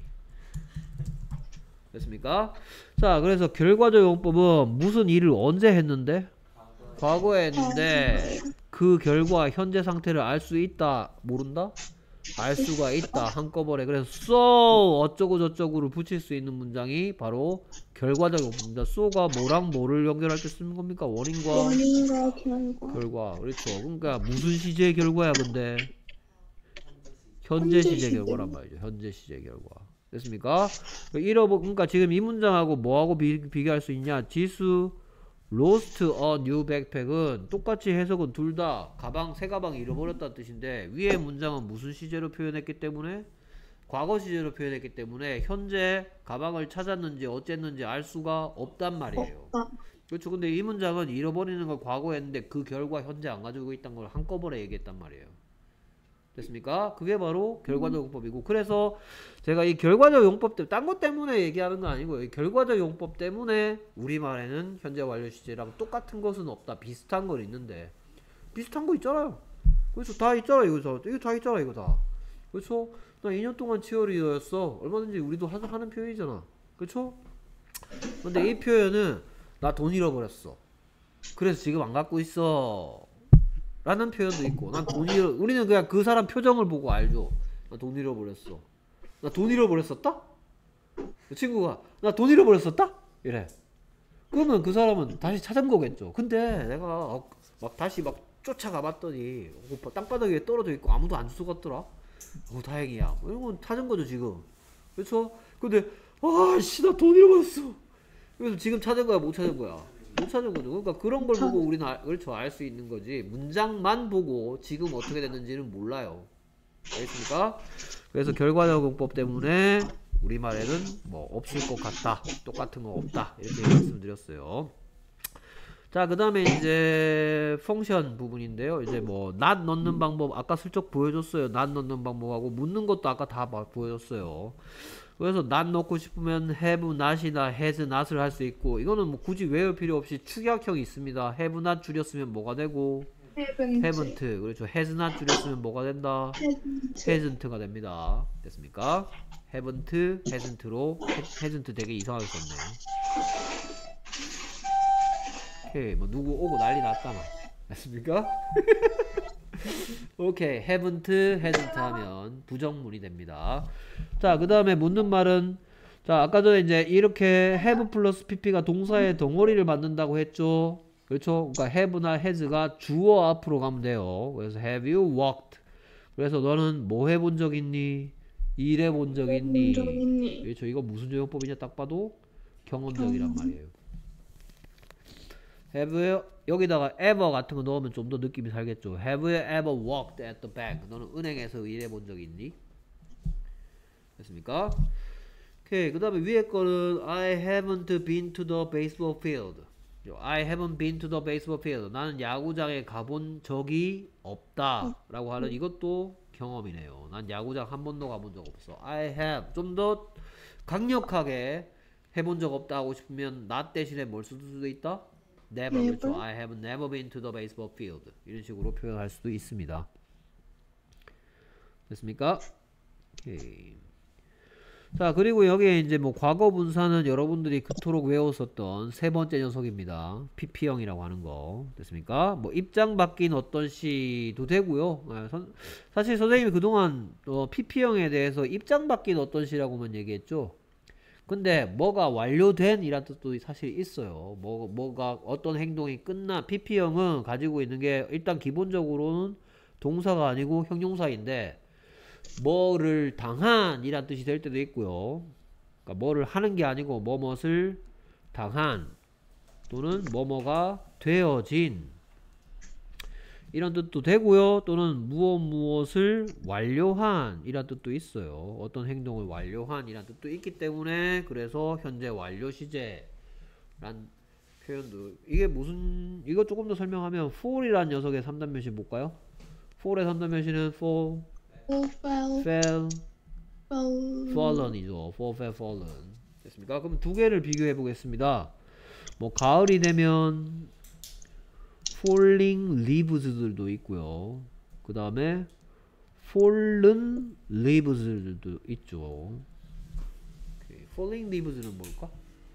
됐습니까? 자, 그래서 결과적 용법은 무슨 일을 언제 했는데? 과거에 했는데 그 결과 현재 상태를 알 수 있다 모른다? 알 수가 있다 한꺼번에. 그래서 so 어쩌고 저쩌고를 붙일 수 있는 문장이 바로 결과적 용법입니다. so가 뭐랑 뭐를 연결할 때 쓰는 겁니까? 원인과 원인과 결과. 결과. 그렇죠. 그러니까 무슨 시제의 결과야 근데? 현재 현재 시제 시제. 결과란 말이죠. 현재 시제 결과. 됐습니까? 잃어버 그러니까 지금 이 문장하고 뭐하고 비, 비교할 수 있냐? 지수 lost a new backpack은 똑같이 해석은 둘 다 가방 새 가방 잃어버렸다는 뜻인데 위의 문장은 무슨 시제로 표현했기 때문에 과거 시제로 표현했기 때문에 현재 가방을 찾았는지 어쨌는지 알 수가 없단 말이에요. 없다. 그렇죠. 근데 이 문장은 잃어버리는 걸 과거에 했는데 그 결과 현재 안 가지고 있다는 걸 한꺼번에 얘기했단 말이에요. 됐습니까? 그게 바로 결과적 용법이고, 그래서 제가 이 결과적 용법 때문에 딴 것 때문에 얘기하는 건 아니고요. 이 결과적 용법 때문에 우리말에는 현재 완료 시제랑 똑같은 것은 없다. 비슷한 건 있는데 비슷한 거 있잖아요. 그래서 다 있잖아. 이거 다 이거 다 있잖아. 이거 다. 그렇죠? 나 이 년 동안 치어리더였어. 얼마든지 우리도 하, 하는 표현이잖아. 그쵸? 근데 이 표현은 나 돈 잃어버렸어. 그래서 지금 안 갖고 있어. 라는 표현도 있고, 난 돈 잃어, 우리는 그냥 그 사람 표정을 보고 알죠. 나 돈 잃어버렸어. 나 돈 잃어버렸었다? 그 친구가 나 돈 잃어버렸었다? 이래. 그러면 그 사람은 다시 찾은 거겠죠. 근데 내가 막 다시 막 쫓아가 봤더니 땅바닥에 떨어져 있고 아무도 안 주워갔더라. 어, 다행이야. 이런 건 찾은 거죠 지금. 그렇죠? 근데 아씨 나 돈 잃어버렸어. 그래서 지금 찾은 거야 못 찾은 거야? 못 찾은 거죠. 그러니까 그런 걸 보고 우리는 알, 그렇죠, 알 수 있는 거지. 문장만 보고 지금 어떻게 됐는지는 몰라요. 알겠습니까? 그래서 결과적용법 때문에 우리말에는 뭐 없을 것 같다, 똑같은 거 없다, 이렇게 말씀드렸어요. 자, 그 다음에 이제 펑션 부분인데요. 이제 뭐 not 넣는 방법 아까 슬쩍 보여줬어요. not 넣는 방법하고 묻는 것도 아까 다 보여줬어요. 그래서 not 넣고 싶으면 have not이나 has not을 할 수 있고, 이거는 뭐 굳이 외울 필요 없이 축약형이 있습니다. have not 줄였으면 뭐가 되고 haven't. haven't. 그렇죠. has not 줄였으면 뭐가 된다? hasn't가 됩니다. 됐습니까? haven't, hasn't로 hasn't 되게 이상하게 썼네. 오케이, 뭐 누구 오고 난리 났다나. 됐습니까? 오케이, haven't, hasn't 하면 부정문이 됩니다. 자, 그 다음에 묻는 말은, 자, 아까 전에 이제 이렇게 have 플러스 pp가 동사의 덩어리를 만든다고 했죠. 그렇죠? 그러니까 have나 has가 주어 앞으로 가면 돼요. 그래서 have you walked? 그래서 너는 뭐 해본 적 있니? 일해 본 적 있니? 그렇죠? 이거 무슨 조용법이냐 딱 봐도 경험적이란 말이에요. have you, 여기다가 ever 같은 거 넣으면 좀 더 느낌이 살겠죠. have you ever worked at the bank? 너는 은행에서 일해 본 적 있니? 됐습니까? 오케이, 그 다음에 위에 거는 I haven't been to the baseball field. I haven't been to the baseball field. 나는 야구장에 가본 적이 없다 라고 하는 이것도 경험이네요. 난 야구장 한 번도 가본 적 없어. I have. 좀 더 강력하게 해본 적 없다 하고 싶으면 not 대신에 뭘 쓸 수도 있다? never. never. 그렇죠. I have never been to the baseball field. 이런 식으로 표현할 수도 있습니다. 됐습니까? 오케이. 자, 그리고 여기에 이제 뭐 과거 분사는 여러분들이 그토록 외웠었던 세 번째 녀석입니다. 피피형이라고 하는 거. 됐습니까? 뭐 입장 바뀐 어떤 시도 되고요. 아, 선, 사실 선생님이 그동안 어, 피피형에 대해서 입장 바뀐 어떤 시라고만 얘기했죠. 근데 뭐가 완료된 이란 뜻도 사실 있어요. 뭐, 뭐가 어떤 행동이 끝나. 피피형은 가지고 있는 게 일단 기본적으로는 동사가 아니고 형용사인데, 뭐를 당한 이란 뜻이 될 때도 있고요. 그러니까 뭐를 하는 게 아니고 뭐뭇을 당한 또는 뭐뭐가 되어진 이런 뜻도 되고요. 또는 무엇 무엇을 완료한 이란 뜻도 있어요. 어떤 행동을 완료한 이란 뜻도 있기 때문에, 그래서 현재 완료 시제 란 표현도, 이게 무슨, 이거 조금 더 설명하면 fall이란 녀석의 삼 단면시 볼까요? fall의 삼 단면시는 fall, fell, fell, fell, fallen이죠. fall, fell, fallen. 됐습니까? 그럼 두 개를 비교해 보겠습니다. 뭐 가을이 되면 falling leaves들도 있고요. 그 다음에 fallen leaves들도 있죠. 오케이. falling leaves는 뭘까?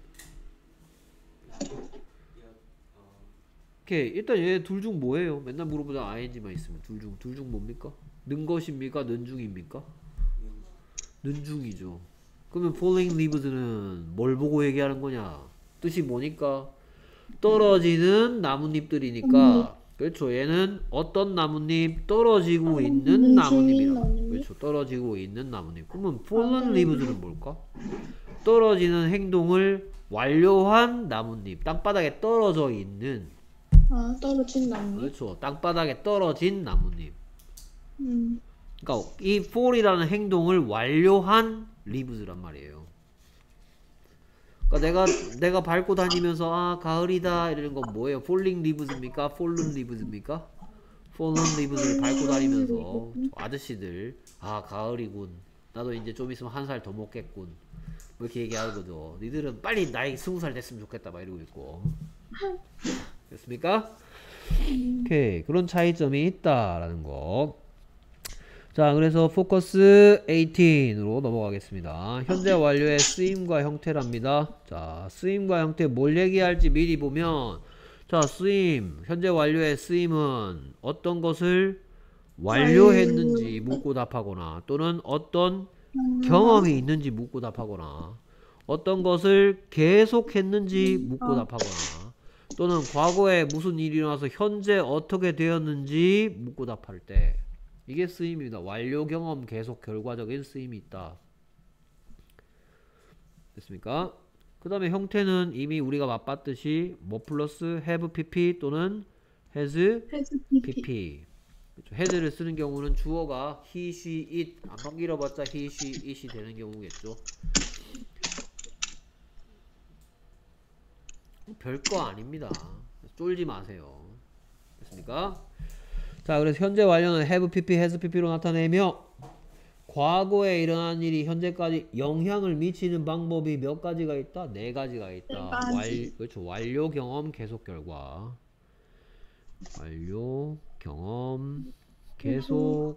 오케이, 일단 얘 둘 중 뭐예요? 맨날 물어보자 아이엔지만 있으면 둘 중 둘 중 뭡니까? 는 것입니까? 는 중입니까? 는 중이죠. 그러면 falling leaves는 뭘 보고 얘기하는 거냐? 뜻이 뭐니까? 떨어지는 나뭇잎들이니까. 그렇죠. 얘는 어떤 나뭇잎? 떨어지고 있는 나뭇잎이라. 그렇죠. 떨어지고 있는 나뭇잎. 그러면 fallen leaves는 뭘까? 떨어지는 행동을 완료한 나뭇잎. 땅바닥에 떨어져 있는. 아, 떨어진 나뭇잎. 그렇죠. 땅바닥에 떨어진 나뭇잎. 음. 그러니까 이 fall이라는 행동을 완료한 leaves란 말이에요. 그러니까 내가 내가 밟고 다니면서 아 가을이다 이러는 건 뭐예요? falling leaves입니까? fallen leaves입니까? fallen leaves를 밟고 다니면서 아저씨들 아 가을이군. 나도 이제 좀 있으면 한 살 더 먹겠군. 뭐 이렇게 얘기하는 거죠. 니들은 빨리 나이 스무 살 됐으면 좋겠다 막 이러고 있고. 됐습니까? 오케이, 그런 차이점이 있다라는 거. 자, 그래서 포커스 십팔으로 넘어가겠습니다. 현재 완료의 쓰임과 형태랍니다. 자, 쓰임과 형태 뭘 얘기할지 미리 보면, 자, 쓰임, 현재 완료의 쓰임은 어떤 것을 완료했는지 묻고 답하거나, 또는 어떤 경험이 있는지 묻고 답하거나, 어떤 것을 계속했는지 묻고 답하거나, 또는 과거에 무슨 일이 일어나서 현재 어떻게 되었는지 묻고 답할 때, 이게 쓰임입니다. 완료 경험 계속 결과적인 쓰임이 있다. 됐습니까? 그 다음에 형태는 이미 우리가 맛봤듯이 뭐 플러스 have pp 또는 has 해수 피피. pp. 그렇죠. has를 쓰는 경우는 주어가 he, she, it 안만 길어봤자 he, she, it이 되는 경우겠죠. 별거 아닙니다. 쫄지 마세요. 됐습니까? 자, 그래서 현재 완료는 have pp, has pp로 나타내며 과거에 일어난 일이 현재까지 영향을 미치는 방법이 몇 가지가 있다? 네 가지가 있다. 네 가지. 완, 그렇죠. 완료 경험 계속 결과. 완료 경험 계속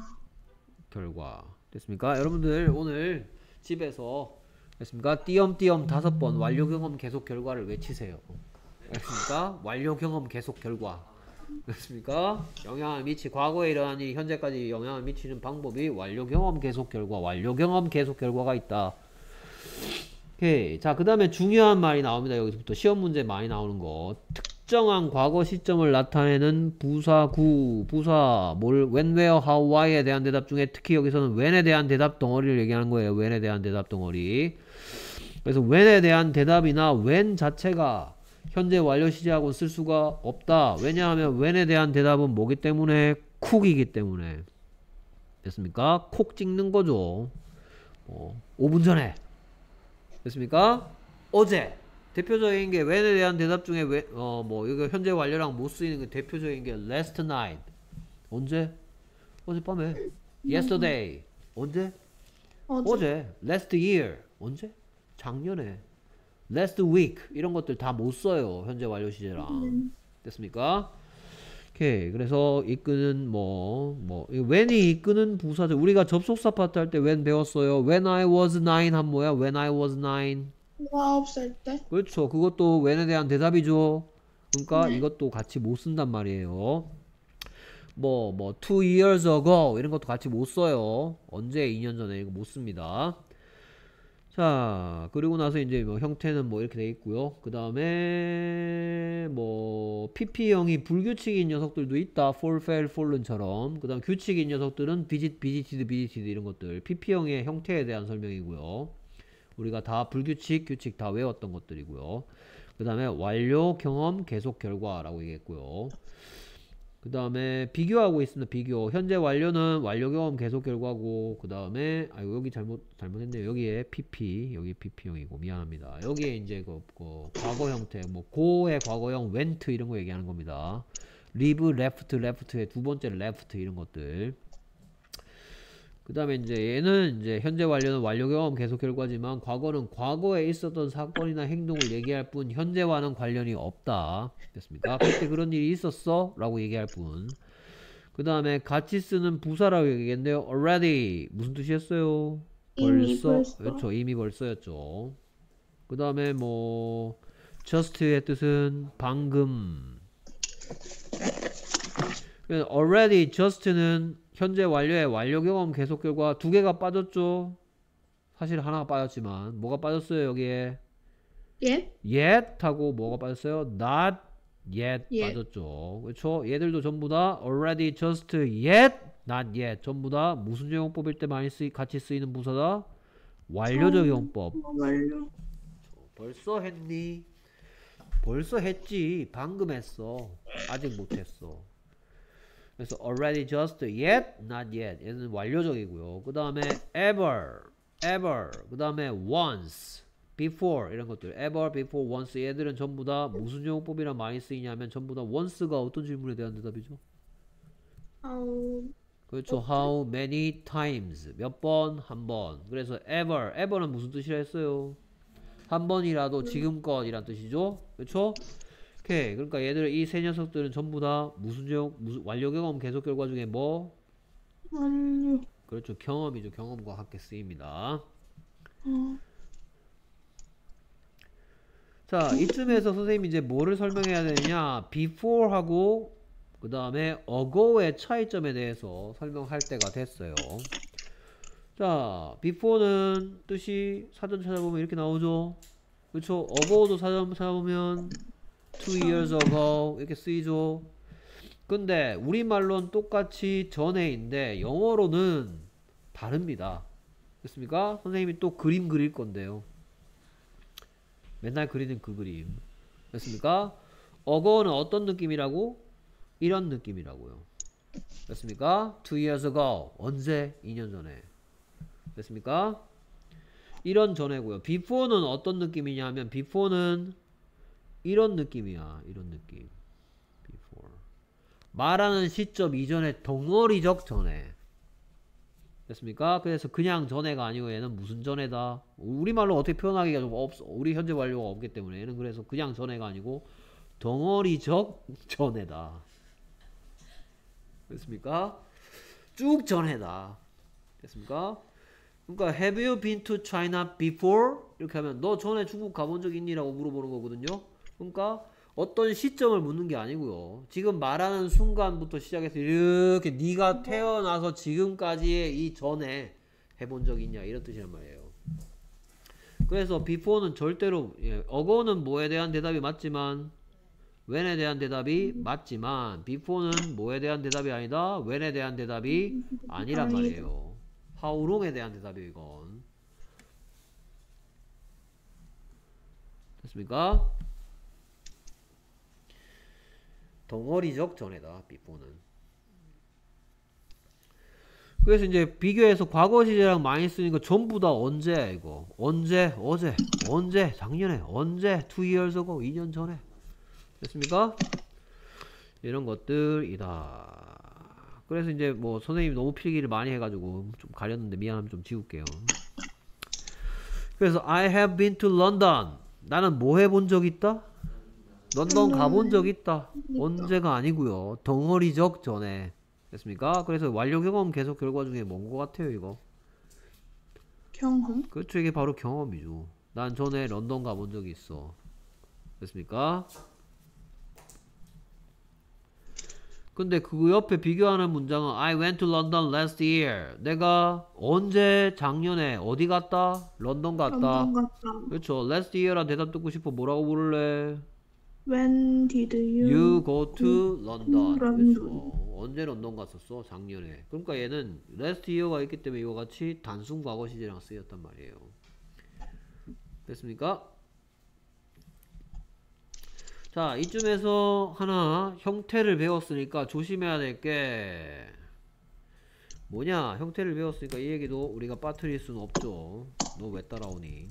결과. 됐습니까? 여러분들 오늘 집에서 됐습니까? 띄엄띄엄 다섯 번 완료 경험 계속 결과를 외치세요. 됐습니까? 완료 경험 계속 결과. 됐습니까? 영향을 미치 과거에 일어난 일이 현재까지 영향을 미치는 방법이 완료 경험 계속 결과, 완료 경험 계속 결과가 있다. 오케이. 자, 그 다음에 중요한 말이 나옵니다. 여기서부터 시험 문제 많이 나오는 거. 특정한 과거 시점을 나타내는 부사구, 부사, 뭘, when, where, how, why에 대한 대답 중에 특히 여기서는 when에 대한 대답 덩어리를 얘기하는 거예요. when에 대한 대답 덩어리. 그래서 when에 대한 대답이나 when 자체가 현재 완료 시제하고는 쓸 수가 없다. 왜냐하면 when에 대한 대답은 뭐기 때문에? 쿡이기 때문에. 됐습니까? 콕 찍는 거죠. 어, 오 분 전에. 됐습니까? 어제. 대표적인 게 when에 대한 대답 중에 왜, 어, 뭐 이거 현재 완료랑 못 쓰이는 게 대표적인 게 last night. 언제? 어젯밤에. yesterday. 언제? 어제. 어제. last year. 언제? 작년에. last week 이런 것들 다 못 써요. 현재 완료 시제랑. 음. 됐습니까? 오케이. 그래서 이끄는 뭐, 뭐, when이 이끄는 부사죠. 우리가 접속사 파트 할 때 when 배웠어요. when I was nine 한 뭐야? when I was nine. 아홉 살 때. 그렇죠. 그것도 when에 대한 대답이죠. 그러니까 네. 이것도 같이 못 쓴단 말이에요. 뭐, 뭐, two years ago 이런 것도 같이 못 써요. 언제? 이 년 전에 이거 못 씁니다. 자, 그리고 나서 이제 뭐 형태는 뭐 이렇게 돼 있고요. 그 다음에 뭐 피피형이 불규칙인 녀석들도 있다. fall, fell, fallen처럼. 그 다음 규칙인 녀석들은 visit, visited, visited 이런 것들. 피피형의 형태에 대한 설명이고요. 우리가 다 불규칙, 규칙 다 외웠던 것들이고요. 그 다음에 완료, 경험, 계속, 결과라고 얘기했고요. 그 다음에 비교하고 있습니다. 비교. 현재 완료는 완료 경험 계속 결과고, 그 다음에 아 여기 잘못 잘못했네요. 여기에 pp 여기 pp형이고 미안합니다. 여기에 이제 그, 그 과거 형태 뭐 고의 과거형 went 이런 거 얘기하는 겁니다. live, left, left의 두 번째 left 이런 것들. 그 다음에 이제 얘는 이제 현재 완료는 완료 경험 계속 결과지만 과거는 과거에 있었던 사건이나 행동을 얘기할 뿐 현재와는 관련이 없다. 됐습니까? 그때 그런 일이 있었어? 라고 얘기할 뿐. 그 다음에 같이 쓰는 부사라고 얘기했는데요. already 무슨 뜻이었어요? 이미 벌써. 벌써. 그렇죠. 이미 벌써였죠. 그 다음에 뭐 just의 뜻은 방금. already, just는 현재 완료의 완료 경험 계속 결과 두 개가 빠졌죠. 사실 하나가 빠졌지만 뭐가 빠졌어요 여기에? 예? yet 하고 뭐가 빠졌어요? not yet 예. 빠졌죠. 그렇죠? 얘들도 전부 다 already, just, yet, not yet 전부 다 무슨 용법일 때 많이 쓰이 같이 쓰이는 부사다? 완료적 용법. 완료. 벌써 했니? 벌써 했지. 방금 했어. 아직 못했어. 그래서 already, just, yet, not yet 얘는 완료적이고요. 그 다음에 ever, ever 그 다음에 once, before 이런 것들 ever, before, once 얘들은 전부 다 무슨 용법이랑 많이 쓰이냐면 전부 다 once가 어떤 질문에 대한 대답이죠? 아우. 그렇죠. how many times 몇 번, 한 번. 그래서 ever, ever는 무슨 뜻이라 했어요? 한 번이라도 지금껏 이란 뜻이죠. 그렇죠? 오케이. 그러니까 얘들 이 세 녀석들은 전부 다 무슨 적 무슨 완료 경험 계속 결과 중에 뭐 완료. 그렇죠. 경험이죠. 경험과 함께 쓰입니다. 어, 자, 이쯤에서 선생님이 이제 뭐를 설명해야 되느냐? before하고 그 다음에 ago의 차이점에 대해서 설명할 때가 됐어요. 자, before는 뜻이 사전 찾아보면 이렇게 나오죠. 그렇죠. ago도 사전 찾아보면 two years ago 이렇게 쓰이죠. 근데 우리말로는 똑같이 전에인데 영어로는 다릅니다. 됐습니까? 선생님이 또 그림 그릴 건데요. 맨날 그리는 그 그림. 됐습니까? ago는 어떤 느낌이라고? 이런 느낌이라고요. 됐습니까? two years ago. 언제? 이 년 전에. 됐습니까? 이런 전에고요. before는 어떤 느낌이냐 하면 before는 이런 느낌이야. 이런 느낌. before. 말하는 시점 이전에 덩어리적 전에. 됐습니까? 그래서 그냥 전에가 아니고 얘는 무슨 전에다. 우리말로 어떻게 표현하기가 좀 없어. 우리 현재 완료가 없기 때문에 얘는 그래서 그냥 전에가 아니고 덩어리적 전에다. 됐습니까? 쭉 전에다. 됐습니까? 그러니까 have you been to China before? 이렇게 하면 너 전에 중국 가본 적 있니? 라고 물어보는 거거든요. 그러니까 어떤 시점을 묻는 게 아니고요. 지금 말하는 순간부터 시작해서 이렇게 네가 태어나서 지금까지의 이 전에 해본 적 있냐 이런 뜻이란 말이에요. 그래서 before는 절대로 예, ago는 뭐에 대한 대답이 맞지만 when에 대한 대답이 맞지만 before는 뭐에 대한 대답이 아니다. when에 대한 대답이 아니란 말이에요. how long에 대한 대답이에요. 이건 됐습니까? 덩어리적 전에다 before는. 그래서 이제 비교해서 과거 시제랑 많이 쓰니까 전부 다 언제 이거 언제 어제 언제 작년에 언제 two years ago 이 년 전에 됐습니까? 이런 것들이다. 그래서 이제 뭐 선생님이 너무 필기를 많이 해가지고 좀 가렸는데 미안하면 좀 지울게요. 그래서 I have been to London. 나는 뭐 해본 적 있다? 런던 가본 적 있다. 언제가 아니고요. 덩어리적 전에. 됐습니까? 그래서 완료 경험 계속 결과 중에 뭔 것 같아요 이거? 경험. 그렇죠. 이게 바로 경험이죠. 난 전에 런던 가본 적이 있어. 됐습니까? 근데 그 옆에 비교하는 문장은 I went to London last year. 내가 언제 작년에 어디 갔다? 런던 갔다. 런던 갔다. 그렇죠. last year라 대답 듣고 싶어. 뭐라고 부를래? When did you, You go to London. London. 그렇죠. 언제 런던 갔었어? 작년에. 그러니까 얘는 last year가 있기 때문에 이와 같이 단순 과거 시제랑 쓰였단 말이에요. 됐습니까? 자, 이쯤에서 하나 형태를 배웠으니까 조심해야 될 게 뭐냐? 형태를 배웠으니까 이 얘기도 우리가 빠뜨릴 수는 없죠. 너 왜 따라오니?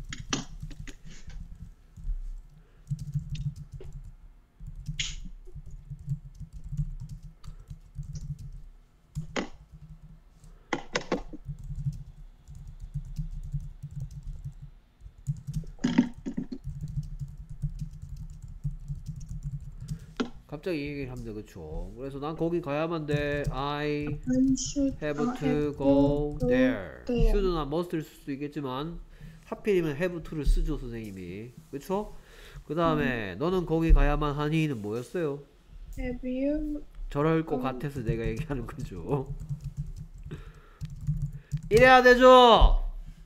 갑자기 이 얘기를 하면 돼, 그쵸? 그래서 난 거기 가야만 돼. I I should have uh, to have go to there. there. should나 must를 쓸 수도 있겠지만 하필이면 have to를 쓰죠, 선생님이. 그쵸? 그 다음에 너는 거기 가야만 하니는 뭐였어요? Have you 저럴 것 같아서 내가 얘기하는 거죠. 이래야 되죠?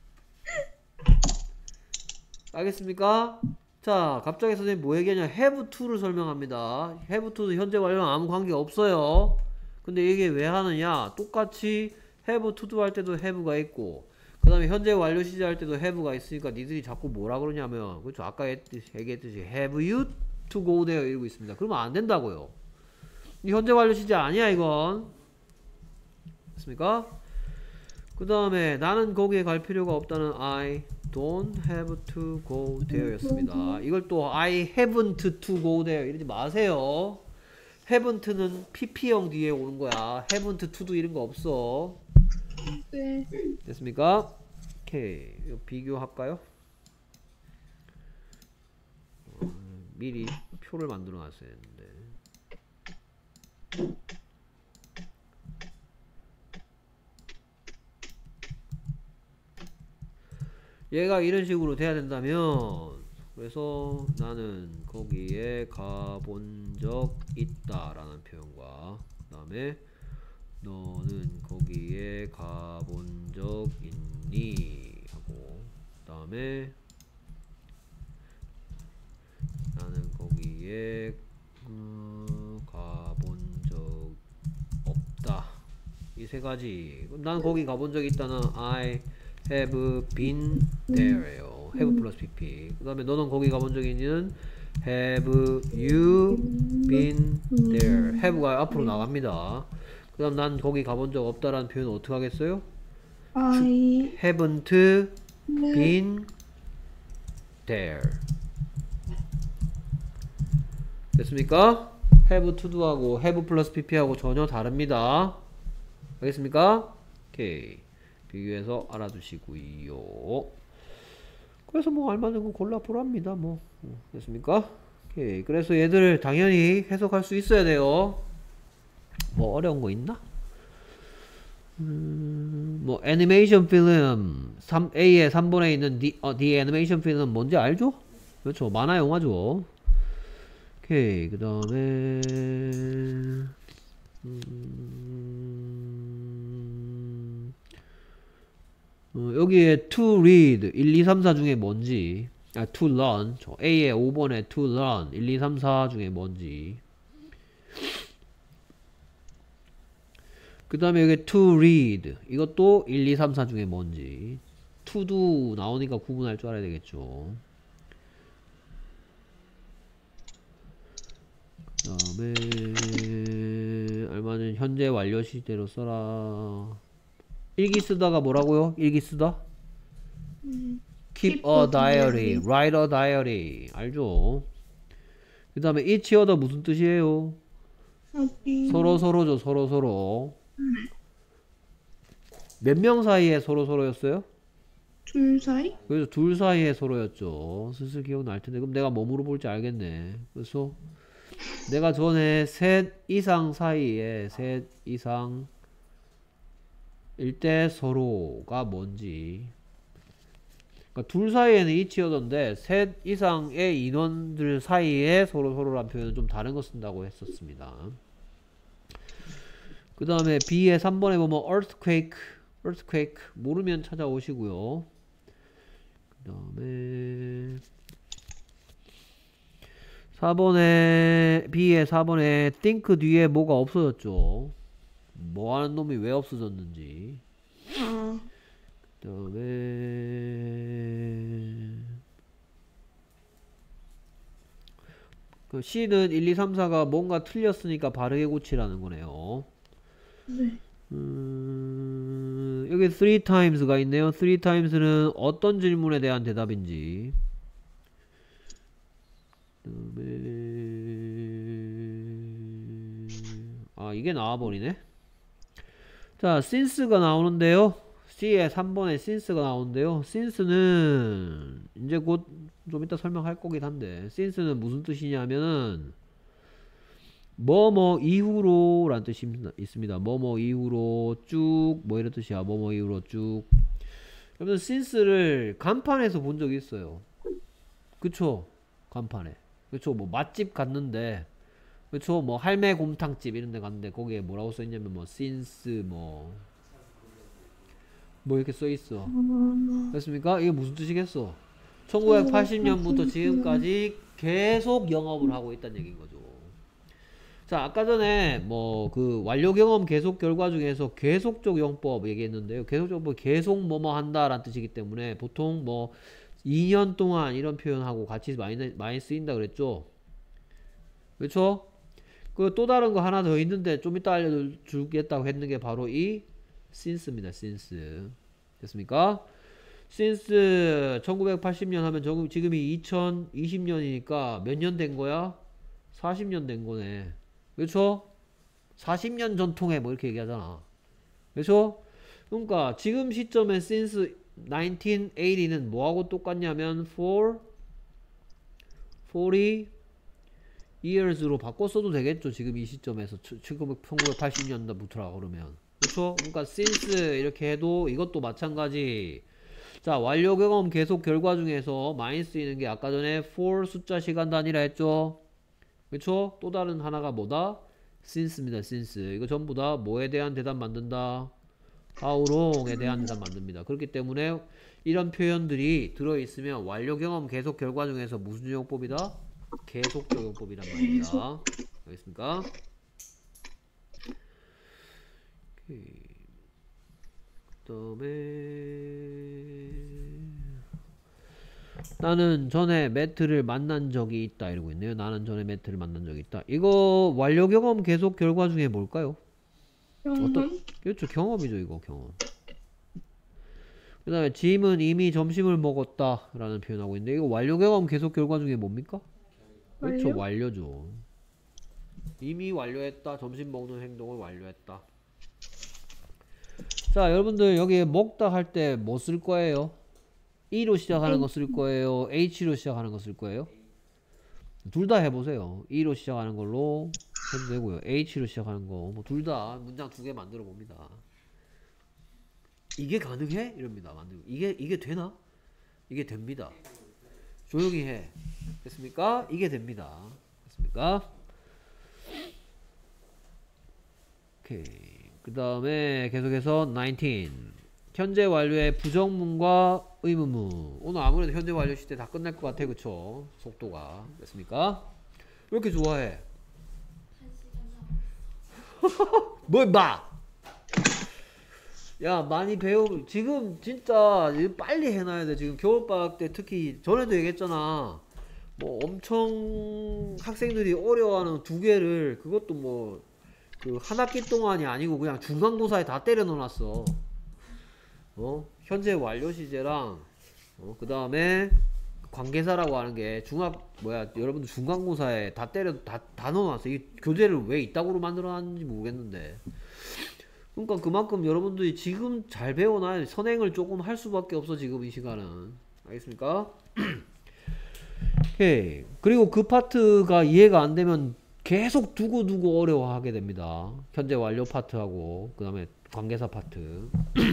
알겠습니까? 자, 갑자기 선생님 뭐 얘기하냐? have to를 설명합니다. have to도 현재 완료랑 아무 관계 없어요. 근데 이게 왜 하느냐? 똑같이 have to도 할 때도 have가 있고, 그 다음에 현재 완료 시제 할 때도 have가 있으니까 니들이 자꾸 뭐라 그러냐면, 그렇죠? 아까 얘기했듯이 have you to go there 이러고 있습니다. 그러면 안 된다고요. 이 현재 완료 시제 아니야 이건. 됐습니까? 그 다음에 나는 거기에 갈 필요가 없다는 I don't have to go there 였습니다. 이걸 또 I haven't to go there 이러지 마세요. haven't는 pp형 뒤에 오는 거야. haven't to도 이런 거 없어. 네. 됐습니까? 오케이. 이거 비교할까요? 어, 미리 표를 만들어 놨어야 했는데. 얘가 이런 식으로 돼야 된다면, 그래서 나는 거기에 가본 적 있다 라는 표현과 그 다음에 너는 거기에 가본 적 있니 하고 그 다음에 나는 거기에 음, 가본 적 없다. 이 세 가지. 난 거기 가본 적 있다는 I have been there예요. have 플러스 pp. 그 다음에 너는 거기 가본 적 있니는 have you been there. have가 앞으로 나갑니다. 그 다음 난 거기 가본 적 없다라는 표현은 어떻게 하겠어요? I haven't been there. 됐습니까? have to do하고 have 플러스 pp하고 전혀 다릅니다. 알겠습니까? 오케이. 비교해서 알아두시고요. 그래서 뭐 알맞은 거 골라보랍니다. 뭐 됐습니까? 오케이. 그래서 얘들 당연히 해석할 수 있어야 돼요. 뭐 어려운 거 있나? 음, 뭐 애니메이션 필름 삼 A의 삼 번에 있는 The, 어, The 애니메이션 필름 뭔지 알죠? 그렇죠. 만화 영화죠. 오케이. 그 다음에 음, 어, 여기에 to read 일, 이, 삼, 사 중에 뭔지 아, to learn 저 A의 오 번에 to learn 일, 이, 삼, 사 중에 뭔지 그 다음에 여기 to read 이것도 일, 이, 삼, 사 중에 뭔지 to do 나오니까 구분할 줄 알아야 되겠죠. 그 다음에 알맞은 현재 완료 시제로 써라. 일기 쓰다가 뭐라고요? 일기 쓰다? 음, keep a diary, write a diary 알죠? 그 다음에 each other 무슨 뜻이에요? 하기 서로 서로죠. 서로 서로. 몇 명 사이에 서로 서로였어요? 둘 사이? 그래서 둘 사이에 서로였죠. 슬슬 기억날 텐데 그럼 내가 뭐 물어볼지 알겠네. 그래서 내가 전에 셋 이상 사이에 셋 이상 일 때 서로가 뭔지 그러니까 둘 사이에는 each여던데 셋 이상의 인원들 사이에 서로 서로란 표현은 좀 다른 거 쓴다고 했었습니다. 그 다음에 B의 삼 번에 보면 earthquake earthquake 모르면 찾아오시고요. 그 다음에 사 번에 B의 사 번에 think 뒤에 뭐가 없어졌죠. 뭐하는 놈이 왜 없어졌는지. 아, 그 다음에 그 C는 일, 이, 삼, 사가 뭔가 틀렸으니까 바르게 고치라는 거네요. 네. 음, 여기 three times가 있네요. three times는 어떤 질문에 대한 대답인지. 그다음에 아 이게 나와버리네. 자 since가 나오는데요. C의 삼 번에 since가 나오는데요. since는 이제 곧 좀 이따 설명할 거긴 한데 since는 무슨 뜻이냐면은 뭐뭐 이후로 라는 뜻이 있습니다. 뭐뭐 이후로 쭉 뭐 이런 뜻이야. 뭐뭐 이후로 쭉. 여러분 since를 간판에서 본 적이 있어요. 그쵸? 간판에. 그쵸? 뭐 맛집 갔는데 그쵸? 뭐 할매 곰탕집 이런 데 갔는데 거기에 뭐라고 써있냐면 뭐 since 뭐 뭐 이렇게 써있어. 어, 됐습니까? 이게 무슨 뜻이겠어? 천구백팔십 년부터 지금까지 계속 영업을 하고 있다는 얘기인 거죠. 자, 아까 전에 뭐 그 완료 경험 계속 결과 중에서 계속적 용법 얘기했는데요. 계속적 용법 계속 뭐뭐 한다라는 뜻이기 때문에 보통 뭐 이 년 동안 이런 표현하고 같이 많이 많이 쓰인다 그랬죠. 그렇죠? 그 또 다른 거 하나 더 있는데 좀 이따 알려주겠다고 했는 게 바로 이 since입니다. since. 됐습니까? since 천구백팔십 년 하면 지금이 이천이십 년이니까 몇 년 된 거야? 사십 년 된 거네. 그렇죠? 사십 년 전통에 뭐 이렇게 얘기하잖아. 그렇죠? 그러니까 지금 시점에 since 천구백팔십는 뭐하고 똑같냐면 for 사십 years로 바꿔 써도 되겠죠. 지금 이 시점에서 천구백팔십 년도부터라 그러면. 그렇죠? 그러니까 since 이렇게 해도 이것도 마찬가지 자, 완료 경험 계속 결과 중에서 많이 쓰이는 게 아까 전에 for 숫자 시간 단위라 했죠. 그쵸? 또 다른 하나가 뭐다? since입니다. since. 이거 전부 다 뭐에 대한 대답 만든다? how long에 대한 대답 만듭니다. 그렇기 때문에 이런 표현들이 들어있으면 완료 경험 계속 결과 중에서 무슨 적용법이다? 계속 적용법이란 말입니다. 알겠습니까? 오케이. 그 다음에 나는 전에 매트를 만난 적이 있다 이러고 있네요. 나는 전에 매트를 만난 적이 있다. 이거 완료 경험 계속 결과 중에 뭘까요? 경험. 어떤? 그렇죠. 경험이죠. 이거 경험. 그 다음에 짐은 이미 점심을 먹었다 라는 표현하고 있는데 이거 완료 경험 계속 결과 중에 뭡니까? 그렇죠. 완료? 완료죠. 이미 완료했다. 점심 먹는 행동을 완료했다. 자, 여러분들 여기 먹다 할 때 뭐 쓸 거예요? E로 시작하는 거 쓸 거예요? H로 시작하는 거 쓸 거예요? 둘 다 해보세요. E로 시작하는 걸로 해도 되고요. H로 시작하는 거 뭐 둘 다 문장 두 개 만들어 봅니다. 이게 가능해? 이럽니다. 만들고 이게 이게 되나? 이게 됩니다. 조용히 해. 됐습니까? 이게 됩니다. 됐습니까? 오케이. 그 다음에 계속해서 십구. 현재 완료의 부정문과 의문문. 오늘 아무래도 현재 완료 시대 다 끝날 것 같아. 그쵸? 속도가. 됐습니까? 왜 이렇게 좋아해? 뭘 봐! 야, 많이 배우, 지금 진짜 빨리 해놔야 돼. 지금 겨울방학 때 특히, 전에도 얘기했잖아. 뭐 엄청 학생들이 어려워하는 두 개를, 그것도 뭐, 그 한 학기 동안이 아니고 그냥 중간고사에 다 때려 넣어놨어. 어? 현재 완료 시제랑, 어, 그 다음에 관계사라고 하는 게 중학, 뭐야, 여러분들 중간고사에 다 때려, 다, 다 넣어놨어. 이 교재를 왜 이따구로 만들어놨는지 모르겠는데. 그러니까 그만큼 여러분들이 지금 잘 배워놔야 선행을 조금 할 수밖에 없어. 지금 이 시간은. 알겠습니까? 오케이. 그리고 그 파트가 이해가 안 되면 계속 두고두고 어려워하게 됩니다. 현재 완료 파트하고 그 다음에 관계사 파트.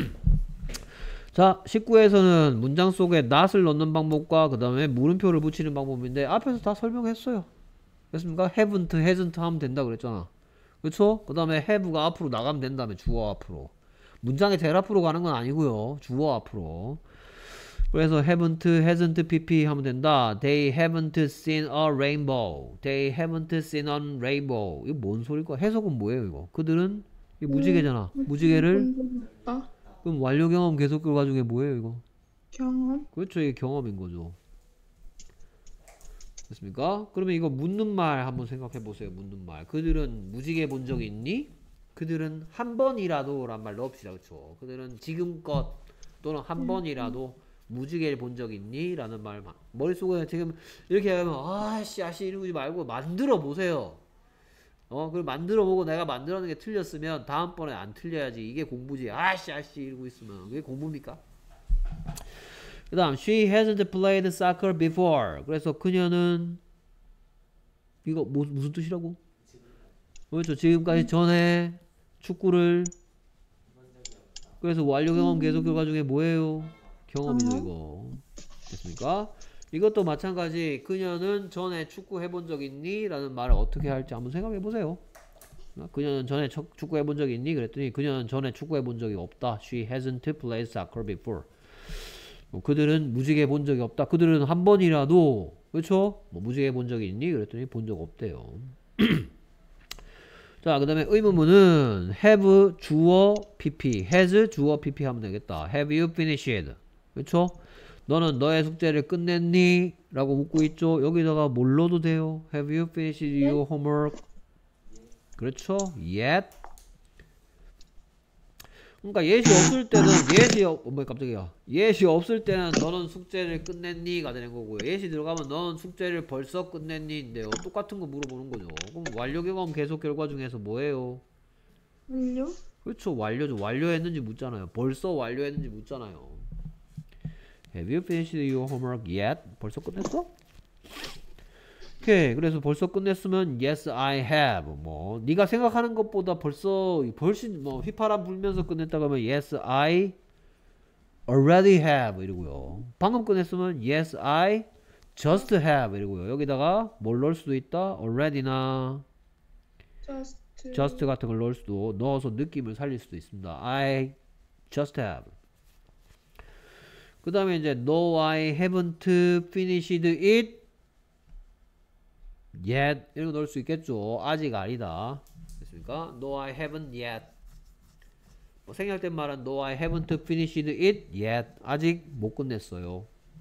자, 십구에서는 문장 속에 not을 넣는 방법과 그 다음에 물음표를 붙이는 방법인데 앞에서 다 설명했어요. 됐습니까? haven't, hasn't 하면 된다 그랬잖아. 그쵸? 그 다음에 have가 앞으로 나가면 된다며. 주어 앞으로. 문장의 제일 앞으로 가는 건 아니고요. 주어 앞으로. 그래서 haven't, hasn't pp 하면 된다. They haven't seen a rainbow. They haven't seen a rainbow. 이거 뭔 소리일까? 해석은 뭐예요 이거? 그들은 이게 무지개잖아. 무지개를 없다. 그럼 완료 경험 계속 결과 중에 뭐예요 이거? 경험. 그렇죠. 이게 경험인 거죠. 됐습니까? 그러면 이거 묻는 말 한번 생각해 보세요. 묻는 말. 그들은 무지개 본 적 있니? 그들은 한 번이라도 란 말 넣읍시다. 그렇죠? 그들은 지금껏 또는 한 번이라도 무지개를 본 적 있니? 라는 말 머릿속에 지금 이렇게 하면 아씨 아씨 이러지 말고 만들어 보세요. 어, 그걸 만들어 보고 내가 만들어낸 게 틀렸으면 다음번에 안 틀려야지. 이게 공부지. 아씨 아씨 이러고 있으면 그게 공부입니까? 그 다음 She hasn't played soccer before. 그래서 그녀는 이거 뭐, 무슨 뜻이라고? 그렇죠. 지금까지 전에 축구를 그래서 완료 경험 계속 결과 중에 뭐예요? 경험이죠 이거. 됐습니까? 이것도 마찬가지. 그녀는 전에 축구 해본 적 있니? 라는 말을 어떻게 할지 한번 생각해 보세요. 그녀는 전에 축구 해본 적 있니? 그랬더니 그녀는 전에 축구 해본 적이 없다. She hasn't played soccer before. 그들은 무지개 본 적이 없다. 그들은 한 번이라도 그렇죠? 뭐 무지개 본 적이 있니? 그랬더니 본 적 없대요. 자, 그 다음에 의문문은 have 주어 pp, has 주어 pp 하면 되겠다. Have you finished? 그렇죠? 너는 너의 숙제를 끝냈니? 라고 묻고 있죠. 여기다가 뭘 넣어도 돼요? Have you finished your homework? 그렇죠? Yet. 그러니까 예시 없을 때는 예시 없, 어, 뭐 깜짝이야. 예시 없을 때는 너는 숙제를 끝냈니가 되는 거고요. 예시 들어가면 너는 숙제를 벌써 끝냈니인데요. 똑같은 거 물어보는 거죠. 그럼 완료 경험 계속 결과 중에서 뭐예요? 완료? 그렇죠. 완료죠. 완료했는지 묻잖아요. 벌써 완료했는지 묻잖아요. Have you finished your homework yet? 벌써 끝냈어? 오케이. 그래서 벌써 끝냈으면 yes I have. 뭐 네가 생각하는 것보다 벌써 훨씬 뭐 휘파람 불면서 끝냈다고 하면 yes I already have 이러고요. 방금 꺼냈으면 yes I just have 이러고요. 여기다가 뭘 넣을 수도 있다. already나 just just 같은 걸 넣을 수도 넣어서 느낌을 살릴 수도 있습니다. I just have. 그 다음에 이제 no I haven't finished it yet 이런 거 넣을 수 있겠죠. 아직 아니다. 됐습니까? No I haven't yet. 뭐 생략된 말은 no I haven't finished it yet. 아직 못 끝냈어요.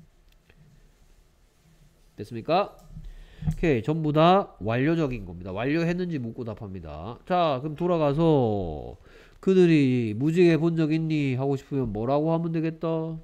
됐습니까? 오케이. 전부 다 완료적인 겁니다. 완료했는지 묻고 답합니다. 자, 그럼 돌아가서 그들이 무지개 본 적 있니? 하고 싶으면 뭐라고 하면 되겠다?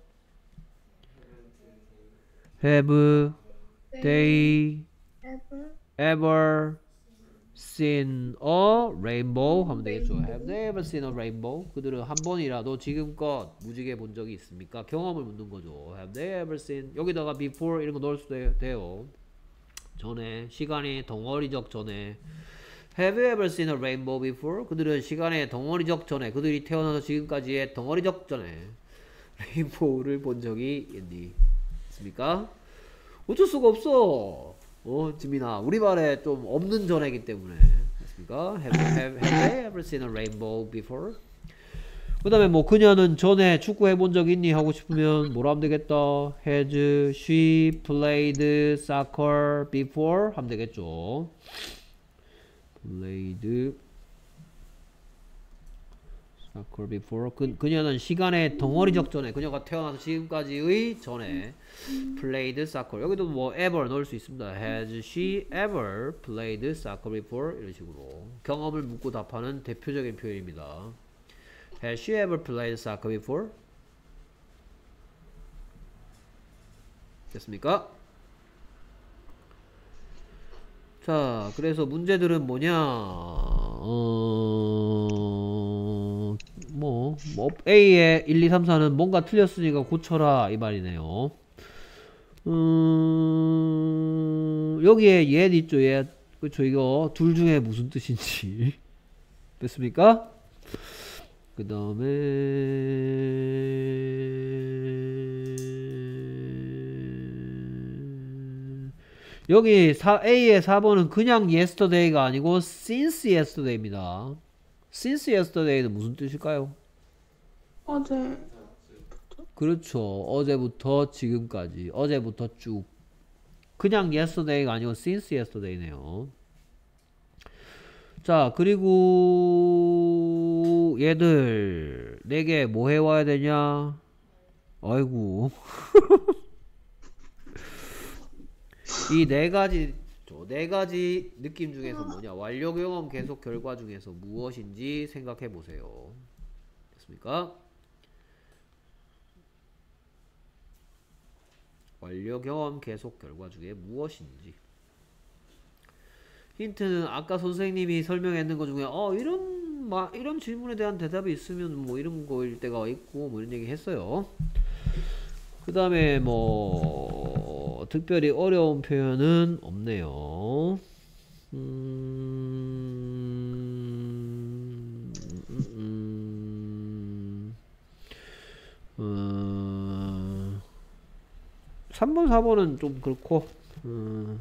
Have they ever ever seen a rainbow? 하면 되겠죠. Have they ever seen a rainbow? 그들은 한 번이라도 지금껏 무지개 본 적이 있습니까? 경험을 묻는 거죠. Have they ever seen? 여기다가 before 이런 거 넣을 수도 돼요. 전에, 시간이 덩어리적 전에. Have you ever seen a rainbow before? 그들은 시간의 덩어리적 전에, 그들이 태어나서 지금까지의 덩어리적 전에 레인보우를 본 적이 있니? 있습니까? 어쩔 수가 없어. 어, 지민아, 우리말에 좀 없는 전에기 때문에. 됐습니까? Have, have, have they ever seen a rainbow before? 그 다음에 뭐 그녀는 전에 축구 해본 적 있니? 하고 싶으면 뭐라 하면 되겠다. Has she played soccer before? 하면 되겠죠. played soccer before. 그, 그녀는 시간의 덩어리적 전에, 그녀가 태어나서 지금까지의 전에 played soccer. 여기도 뭐 ever 넣을 수 있습니다. Has she ever played soccer before? 이런 식으로 경험을 묻고 답하는 대표적인 표현입니다. Has she ever played soccer before? 됐습니까? 자, 그래서 문제들은 뭐냐? 어... 뭐, 뭐 A의 일, 이, 삼, 사는 뭔가 틀렸으니까 고쳐라 이 말이네요. 음... 여기에 yet 있죠, yet. 그쵸, 이거 둘 중에 무슨 뜻인지. 됐습니까? 그 다음에 여기 A의 사 번은 그냥 yesterday가 아니고 since yesterday입니다. since yesterday는 무슨 뜻일까요? 어제 그렇죠. 어제부터 지금까지, 어제부터 쭉. 그냥 yesterday가 아니고 since yesterday네요. 자, 그리고 얘들 내게 뭐 해와야 되냐? 아이고. 이 네 가지 네 가지 느낌 중에서 뭐냐? 완료 경험 계속 결과 중에서 무엇인지 생각해 보세요. 됐습니까? 완료 경험 계속 결과 중에 무엇인지. 힌트는 아까 선생님이 설명했는 것 중에 어 이런 마, 이런 질문에 대한 대답이 있으면 뭐 이런 거일 때가 있고 뭐 이런 얘기 했어요. 그 다음에 뭐 특별히 어려운 표현은 없네요. 음, 음, 음, 어, 삼 번, 사 번은 좀 그렇고 음,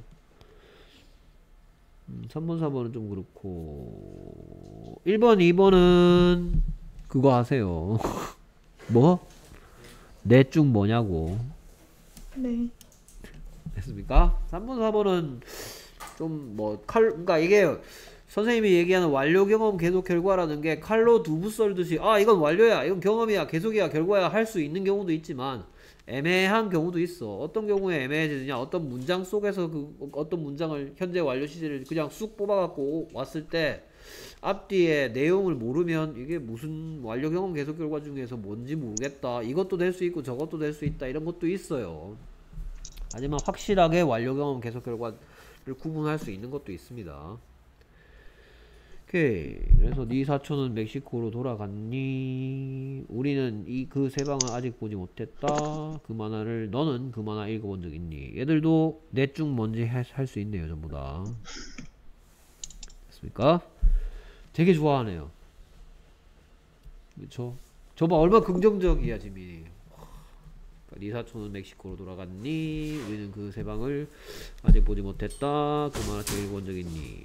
삼 번, 사 번은 좀 그렇고 일 번, 이 번은 그거 하세요. 뭐? 넷 중 뭐냐고. 네. 됐습니까? 삼 번, 사 번은 좀 뭐 칼, 그러니까 이게 선생님이 얘기하는 완료 경험 계속 결과라는 게 칼로 두부 썰듯이 아 이건 완료야, 이건 경험이야, 계속이야, 결과야 할 수 있는 경우도 있지만 애매한 경우도 있어. 어떤 경우에 애매해지느냐? 어떤 문장 속에서 그 어떤 문장을 현재 완료 시제를 그냥 쑥 뽑아갖고 왔을 때 앞뒤에 내용을 모르면 이게 무슨 완료 경험 계속 결과 중에서 뭔지 모르겠다. 이것도 될 수 있고 저것도 될 수 있다. 이런 것도 있어요. 하지만 확실하게 완료 경험 계속 결과를 구분할 수 있는 것도 있습니다. 오케이. 그래서 네 사촌은 멕시코로 돌아갔니? 우리는 이 그 세 방을 아직 보지 못했다. 그 만화를 너는 그 만화 읽어본 적 있니? 얘들도 넷 중 뭔지 할 수 있네요. 전부 다. 됐습니까? 되게 좋아하네요. 그쵸? 저봐 얼마나 긍정적이야 지민이. 네 사촌은 멕시코로 돌아갔니? 우리는 그 세 방을 아직 보지 못했다. 그 만화책 읽어본 적 있니?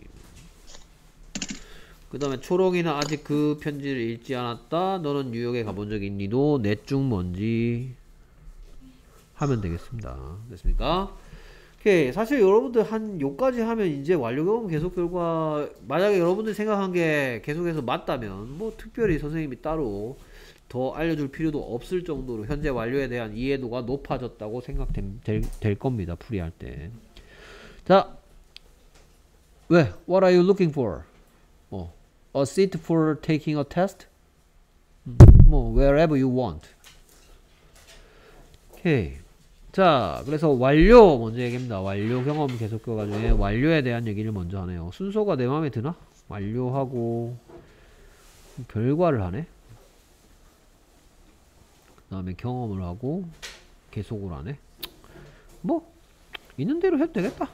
그 다음에 초롱이는 아직 그 편지를 읽지 않았다. 너는 뉴욕에 가본 적 있니도 넷 중 뭔지 하면 되겠습니다. 됐습니까? 오케이. 사실 여러분들 한 요까지 하면 이제 완료 경험 계속 결과, 만약에 여러분들 생각한 게 계속해서 맞다면 뭐 특별히 선생님이 따로 더 알려줄 필요도 없을 정도로 현재 완료에 대한 이해도가 높아졌다고 생각될 될 겁니다. 풀이할 때. 자, 왜? What are you looking for? 어, a seat for taking a test? 음, 뭐 wherever you want. 오케이. 자, 그래서 완료 먼저 얘기합니다. 완료 경험 계속교과 중에 완료에 대한 얘기를 먼저 하네요. 순서가 내 마음에 드나? 완료하고 결과를 하네. 그 다음에 경험을 하고 계속을 하네. 뭐 있는 대로 해도 되겠다.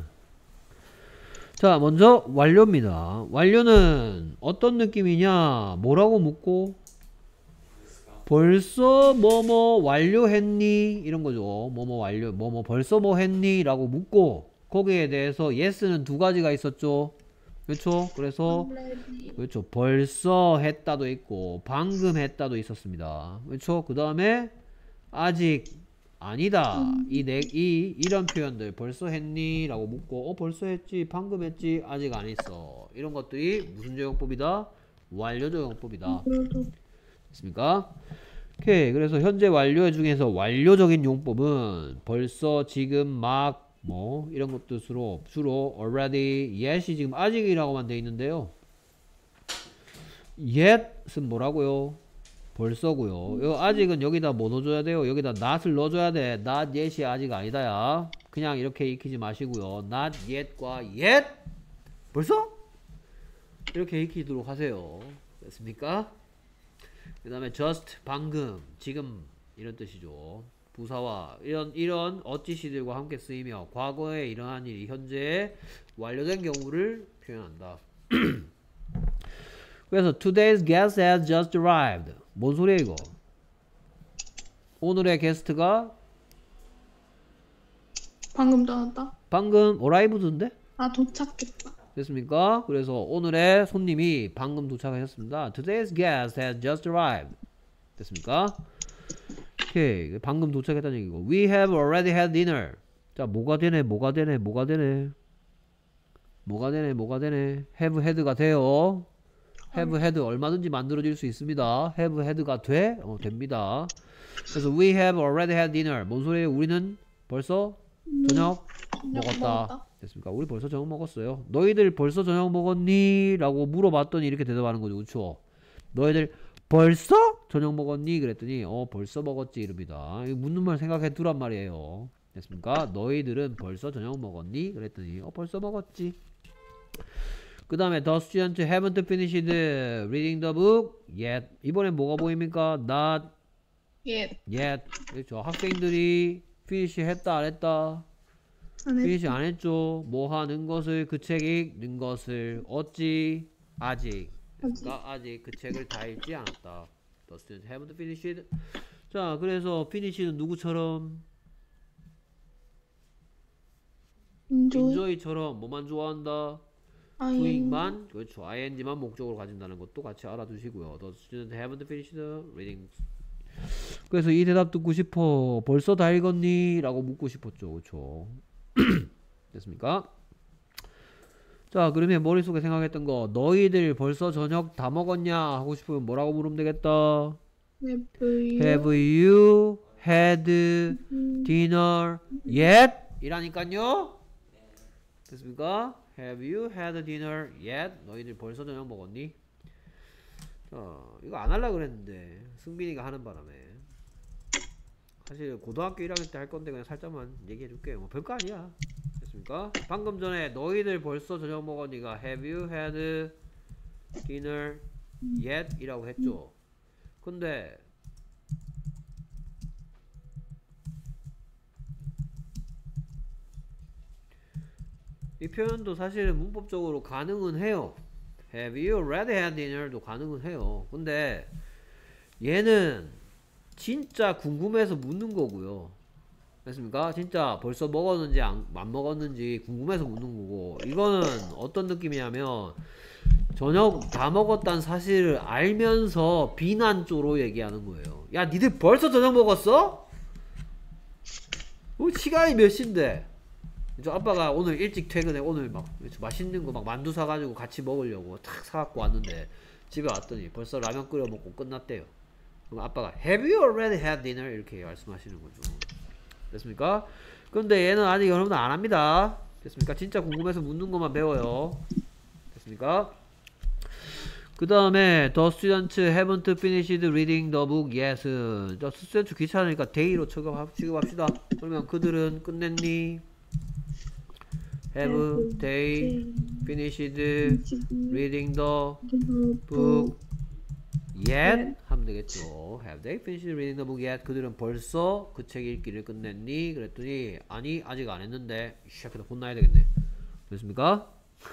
자, 먼저 완료입니다. 완료는 어떤 느낌이냐? 뭐라고 묻고 벌써 뭐뭐 완료했니? 이런 거죠. 뭐뭐 완료, 뭐뭐 벌써 뭐 했니? 라고 묻고 거기에 대해서 yes는 두 가지가 있었죠. 그렇죠? 그래서 그렇죠. 벌써 했다도 있고 방금 했다도 있었습니다. 그렇죠? 그 다음에 아직 아니다. 이 네, 이 이런 표현들 벌써 했니? 라고 묻고 어 벌써 했지, 방금 했지, 아직 안 했어. 이런 것들이 무슨 적용법이다? 완료 적용법이다. 됐습니까? 오케이. 그래서 현재 완료 중에서 완료적인 용법은 벌써, 지금, 막 뭐 이런 것들 주로 주로 already, yet이 지금 아직이라고만 돼 있는데요. yet은 뭐라고요? 벌써고요. 이 아직은 여기다 뭐 넣어줘야 돼요? 여기다 not을 넣어줘야 돼. not yet이 아직 아니다야. 그냥 이렇게 익히지 마시고요. not yet과 yet 벌써? 이렇게 익히도록 하세요. 됐습니까? 그 다음에 just 방금, 지금 이런 뜻이죠. 부사와 이런 이런 어찌시들과 함께 쓰이며 과거에 일어난 일이 현재에 완료된 경우를 표현한다. 그래서 today's guest has just arrived. 뭔 소리야 이거? 오늘의 게스트가 방금 전화다. 방금 arrived인데? 아, 도착했다. 됐습니까? 그래서 오늘의 손님이 방금 도착하셨습니다. Today's guest has just arrived. 됐습니까? 오케이. 방금 도착했다는 얘기고. We have already had dinner. 자, 뭐가 되네, 뭐가 되네, 뭐가 되네. 뭐가 되네, 뭐가 되네. have had가 돼요. have had 얼마든지 만들어질 수 있습니다. have had가 돼? 어, 됩니다. 그래서 we have already had dinner. 뭔 소리예요? 우리는 벌써 저녁 먹었다. 먹었다. 됐습니까? 우리 벌써 저녁 먹었어요. 너희들 벌써 저녁 먹었니? 라고 물어봤더니 이렇게 대답하는 거죠. 그쵸? 너희들 벌써 저녁 먹었니? 그랬더니 어 벌써 먹었지 이럽니다. 묻는 말 생각해 두란 말이에요. 됐습니까? 너희들은 벌써 저녁 먹었니? 그랬더니 어 벌써 먹었지. 그 다음에 the student haven't finished reading the book yet. 이번엔 뭐가 보입니까? not 예. yet. 그렇죠. 학생들이 finish 했다 안 했다? 안 finish 했다. 안 했죠. 뭐 하는 것을, 그 책 읽는 것을 어찌 아직. 그러니까 아직 그 책을 다 읽지 않았다. The student haven't finished. 자, 그래서 finish는 누구처럼? enjoy. enjoy처럼 뭐만 좋아한다? I doing만, 그렇죠. ing만 목적으로 가진다는 것도 같이 알아두시고요. The student haven't finished reading. 그래서 이 대답 듣고 싶어. 벌써 다 읽었니? 라고 묻고 싶었죠. 그렇죠. 됐습니까? 자, 그러면 머릿속에 생각했던 거, 너희들 벌써 저녁 다 먹었냐? 하고 싶으면 뭐라고 물으면 되겠다. have you Have you had dinner yet? 이라니까요. 됐습니까? Have you had dinner yet? 너희들 벌써 저녁 먹었니? 자, 이거 안 하려고 그랬는데 승빈이가 하는 바람에 사실 고등학교 일 학년 때 할 건데 그냥 살짝만 얘기해 줄게요. 뭐 별거 아니야. 됐습니까? 방금 전에 너희들 벌써 저녁 먹었니가 Have you had dinner yet? 이라고 했죠. 근데 이 표현도 사실은 문법적으로 가능은 해요. Have you already had dinner도 가능은 해요. 근데 얘는 진짜 궁금해서 묻는 거고요. 됐습니까? 진짜 벌써 먹었는지 안, 안 먹었는지 궁금해서 묻는 거고, 이거는 어떤 느낌이냐면 저녁 다 먹었다는 사실을 알면서 비난조로 얘기하는 거예요. 야, 니들 벌써 저녁 먹었어? 어, 시간이 몇 시인데? 저 아빠가 오늘 일찍 퇴근해. 오늘 막 맛있는 거 막 만두 사가지고 같이 먹으려고 탁 사갖고 왔는데, 집에 왔더니 벌써 라면 끓여 먹고 끝났대요. 그럼 아빠가 Have you already had dinner? 이렇게 말씀하시는 거죠. 됐습니까? 근데 얘는 아직 여러분들 안 합니다. 됐습니까? 진짜 궁금해서 묻는 것만 배워요. 됐습니까? 그 다음에 The students haven't finished reading the book yet. 저 스튜던트 귀찮으니까 day로 취급합시다. 그러면 그들은 끝냈니? Have they finished reading the book yet? 하면 되겠죠. Have they finished reading the book yet? 그들은 벌써 그 책 읽기를 끝냈니? 그랬더니 아니, 아직 안 했는데. 이 새끼들 혼나야 되겠네. 됐습니까?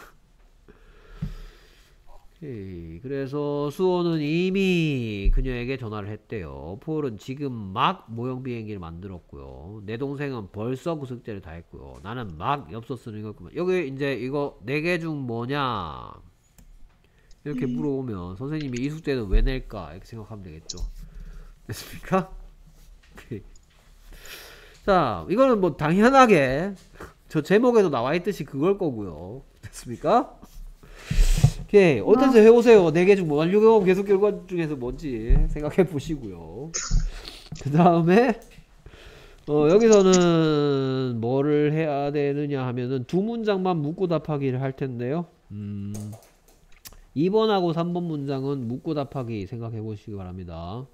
오케이. 그래서 수호는 이미 그녀에게 전화를 했대요. 폴은 지금 막 모형 비행기를 만들었고요. 내 동생은 벌써 그 숙제를 다 했고요. 나는 막 엽서 쓰는 거구만. 여기 이제 이거 네 개 중 뭐냐 이렇게 음. 물어보면 선생님이 이 숙제는 왜 낼까 이렇게 생각하면 되겠죠. 됐습니까? 오케이. 자, 이거는 뭐 당연하게 저 제목에도 나와 있듯이 그걸 거고요. 됐습니까? 오케이. 어떤지 해보세요. 네 개 중 뭐, 완료경험 계속 결과 중에서 뭔지 생각해 보시고요. 그 다음에, 어, 여기서는 뭐를 해야 되느냐 하면은 두 문장만 묻고 답하기를 할 텐데요. 음, 이 번하고 삼 번 문장은 묻고 답하기 생각해 보시기 바랍니다.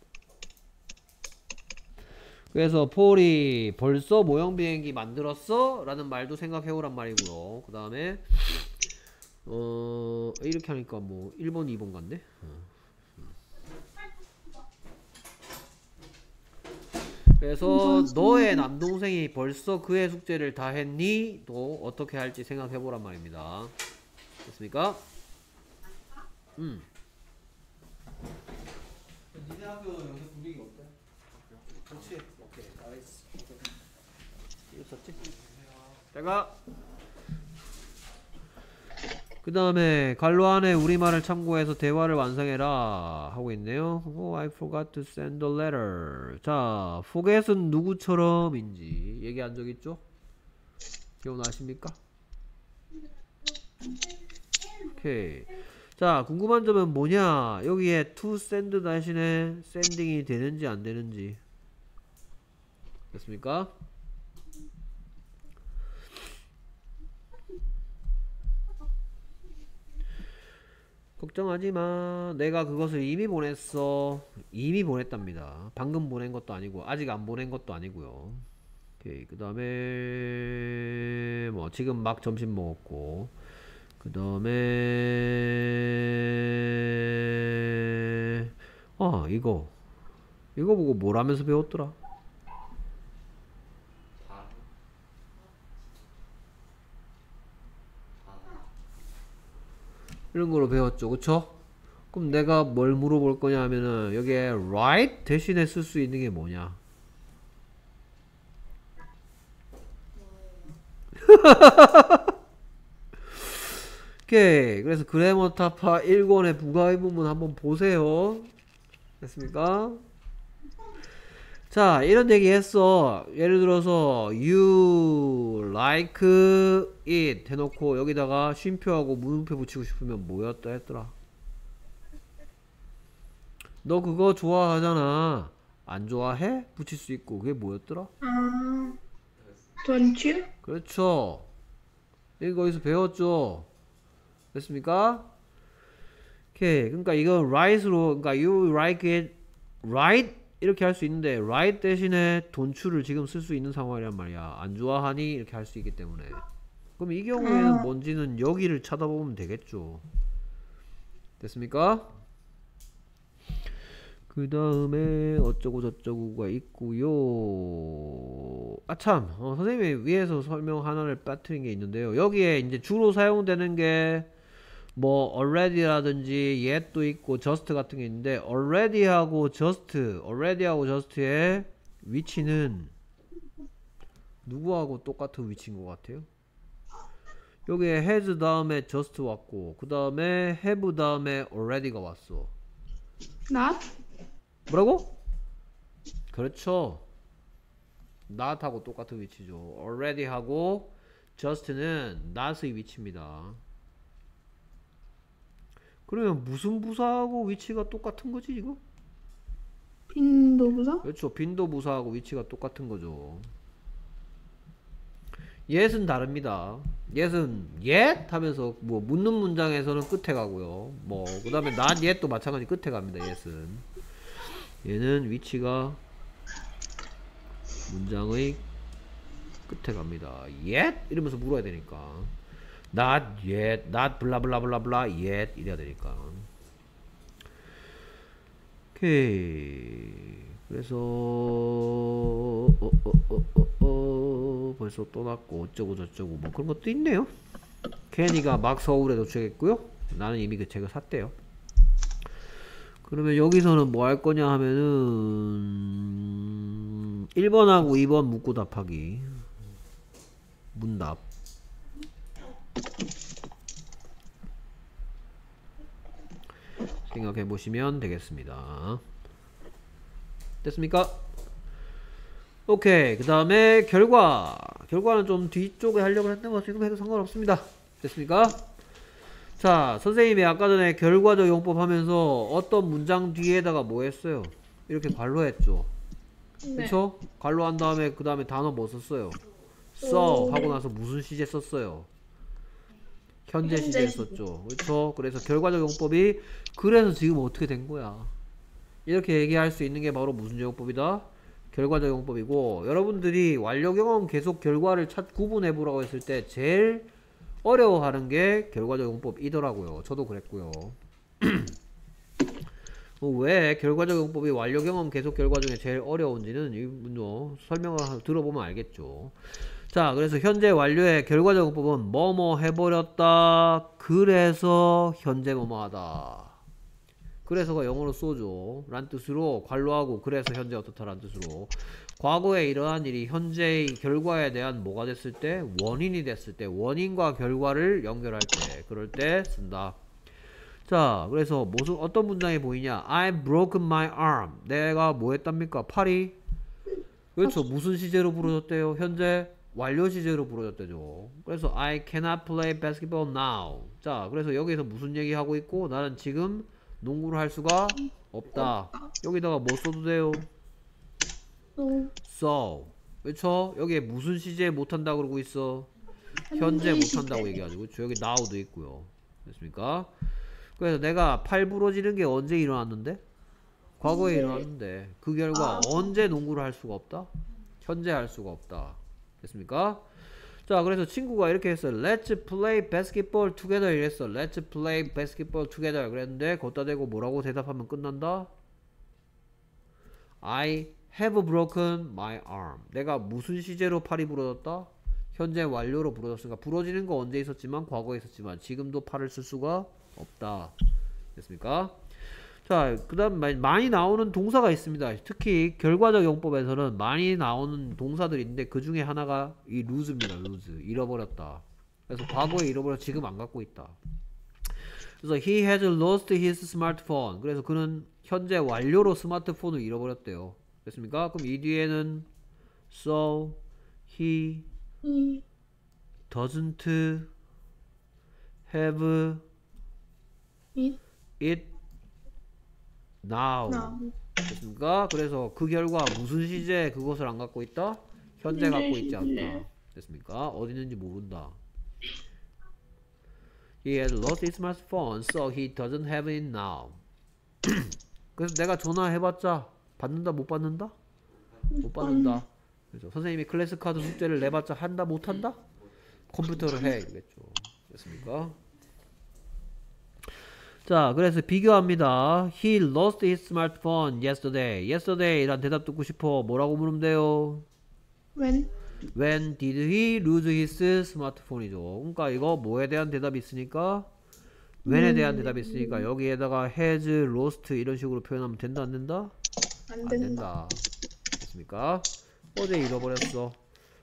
그래서 폴이 벌써 모형 비행기 만들었어? 라는 말도 생각해 오란 말이고요. 그 다음에, 어 이렇게 하니까 뭐 일 번 이 번 같네. 그래서 너의 남동생이 벌써 그의 숙제를 다 했니? 또 어떻게 할지 생각해 보란 말입니다. 됐습니까? 음. 니네 학교 요새 분위기 어때? 좋지? 오케이. 알겠어. 이랬었지? 내가 그 다음에 갈로 안에 우리말을 참고해서 대화를 완성해라 하고 있네요. Oh, I forgot to send a letter. 자, forget은 누구처럼인지 얘기한 적 있죠? 기억나십니까? 오케이. 자, 궁금한 점은 뭐냐? 여기에 to send 대신에 sending이 되는지 안 되는지. 됐습니까? 걱정하지마. 내가 그것을 이미 보냈어. 이미 보냈답니다. 방금 보낸 것도 아니고 아직 안 보낸 것도 아니고요. 오케이. 그 다음에 뭐 지금 막 점심 먹었고, 그 다음에 아 이거 이거 보고 뭘 하면서 배웠더라? 이런 거로 배웠죠. 그쵸? 그럼 내가 뭘 물어볼 거냐 하면은 여기에 right 대신에 쓸 수 있는 게 뭐냐? 오케이. 그래서 그래머 타파 일 권의 부가의 부분 한번 보세요. 됐습니까? 자, 이런 얘기 했어. 예를 들어서 you like it 해놓고 여기다가 쉼표하고 물음표 붙이고 싶으면 뭐였다 했더라? 너 그거 좋아하잖아. 안 좋아해? 붙일 수 있고. 그게 뭐였더라? 아, don't you? 그렇죠. 이거 거기서 배웠죠. 됐습니까? 오케이. 그러니까 이건 right로, 그러니까 you like it right 이렇게 할 수 있는데 right 대신에 don't를 지금 쓸 수 있는 상황이란 말이야. 안 좋아하니? 이렇게 할 수 있기 때문에. 그럼 이 경우에는 아. 뭔지는 여기를 쳐다보면 되겠죠. 됐습니까? 그 다음에 어쩌고 저쩌고가 있고요. 아참, 어, 선생님이 위에서 설명 하나를 빠뜨린 게 있는데요. 여기에 이제 주로 사용되는 게 뭐 already라든지 yet도 있고 just 같은 게 있는데 already하고 just, already하고 just의 위치는 누구하고 똑같은 위치인 것 같아요? 여기에 has 다음에 just 왔고 그 다음에 have 다음에 already가 왔어. Not. 뭐라고? 그렇죠. not하고 똑같은 위치죠. already하고 just는 not의 위치입니다. 그러면 무슨 부사하고 위치가 똑같은 거지 이거? 빈도부사? 그렇죠. 빈도부사하고 위치가 똑같은 거죠. yet은 다릅니다. yet은 yet 하면서 뭐 묻는 문장에서는 끝에 가고요. 뭐 그 다음에 not yet도 마찬가지 끝에 갑니다. yet은 얘는 위치가 문장의 끝에 갑니다. yet 이러면서 물어야 되니까 not yet, not 블라블라블라블라 yet 이래야 되니까. 오케이. 그래서 어, 어, 어, 어, 어, 벌써 또 났고 어쩌고 저쩌고 뭐 그런 것도 있네요. 케니가 막 서울에 도착했고요. 나는 이미 그 책을 샀대요. 그러면 여기서는 뭐 할 거냐 하면은 일 번하고 이 번 묻고 답하기. 문답. 생각해 보시면 되겠습니다. 됐습니까? 오케이. 그 다음에 결과. 결과는 좀 뒤쪽에 하려고 했는데 뭐 지금 해도 상관없습니다. 됐습니까? 자, 선생님이 아까 전에 결과적 용법 하면서 어떤 문장 뒤에다가 뭐 했어요? 이렇게 괄호했죠. 네. 그쵸? 괄호한 다음에 그 다음에 단어 뭐 썼어요? 써 하고 나서 무슨 시제 썼어요? 현재 시제 썼죠. 그쵸? 그래서 결과적 용법이 그래서 지금 어떻게 된 거야? 이렇게 얘기할 수 있는 게 바로 무슨 용법이다? 결과적 용법이고, 여러분들이 완료 경험 계속 결과를 찾 구분해 보라고 했을 때 제일 어려워하는 게 결과적 용법이더라고요. 저도 그랬고요. 왜 결과적 용법이 완료 경험 계속 결과 중에 제일 어려운지는 이 문제 설명을 들어보면 알겠죠. 자, 그래서 현재 완료의 결과적 용법은 뭐뭐 해버렸다. 그래서 현재 뭐뭐 하다. 그래서가 영어로 쏘죠. 란 뜻으로 괄호하고 그래서 현재 어떻다 란 뜻으로 과거에 이러한 일이 현재의 결과에 대한 뭐가 됐을 때 원인이 됐을 때 원인과 결과를 연결할 때 그럴 때 쓴다. 자, 그래서 무슨 어떤 문장이 보이냐? I broke my arm. 내가 뭐 했답니까? 팔이 그렇죠. 무슨 시제로 부러졌대요? 현재 완료 시제로 부러졌대죠. 그래서 I cannot play basketball now. 자, 그래서 여기서 무슨 얘기하고 있고 나는 지금 농구를 할 수가 없다. 여기다가 뭐 써도 돼요? So. 그렇죠? 여기에 무슨 시제 못한다 그러고 있어? 현재 못한다고 얘기하죠. 그렇죠? 여기 now도 있고요. 됐습니까? 그래서 내가 팔 부러지는 게 언제 일어났는데? 과거에 일어났는데 그 결과 언제 농구를 할 수가 없다? 현재 할 수가 없다. 됐습니까? 자, 그래서 친구가 이렇게 했어. Let's play basketball together 이랬어. Let's play basketball together 그랬는데 걷다 대고 뭐라고 대답하면 끝난다? I have broken my arm. 내가 무슨 시제로 팔이 부러졌다? 현재 완료로 부러졌으니까 부러지는 거 언제 있었지만 과거에 있었지만 지금도 팔을 쓸 수가 없다. 됐습니까? 자, 그 다음 많이 나오는 동사가 있습니다. 특히 결과적 용법에서는 많이 나오는 동사들이 있는데 그 중에 하나가 이 lose입니다. lose. 잃어버렸다. 그래서 과거에 잃어버려 지금 안 갖고 있다. 그래서 he has lost his smartphone. 그래서 그는 현재 완료로 스마트폰을 잃어버렸대요. 됐습니까? 그럼 이 뒤에는 so he doesn't have it it now. now. 됐습니까? 그래서 그 결과 무슨 시제 그것을 안 갖고 있다? 현재 갖고 있지 않다. 됐습니까? 어디 있는지 모른다. He has lost his smartphone, so he doesn't have it now. 그래서 내가 전화해봤자 받는다 못 받는다? 못 받는다. 그렇죠. 선생님이 클래스 카드 숙제를 내봤자 한다 못 한다? 컴퓨터를 해 이러겠죠. 됐습니까? 자, 그래서 비교합니다. He lost his smartphone yesterday. yesterday 이란 대답 듣고 싶어. 뭐라고 물으면 돼요? When? When did he lose his smartphone이죠. 그러니까 이거 뭐에 대한 대답이 있으니까 when에 음. 대한 대답이 있으니까 여기에다가 has, lost 이런 식으로 표현하면 된다 안 된다? 안 안 된다. 된다. 됐습니까? 어제 잃어버렸어.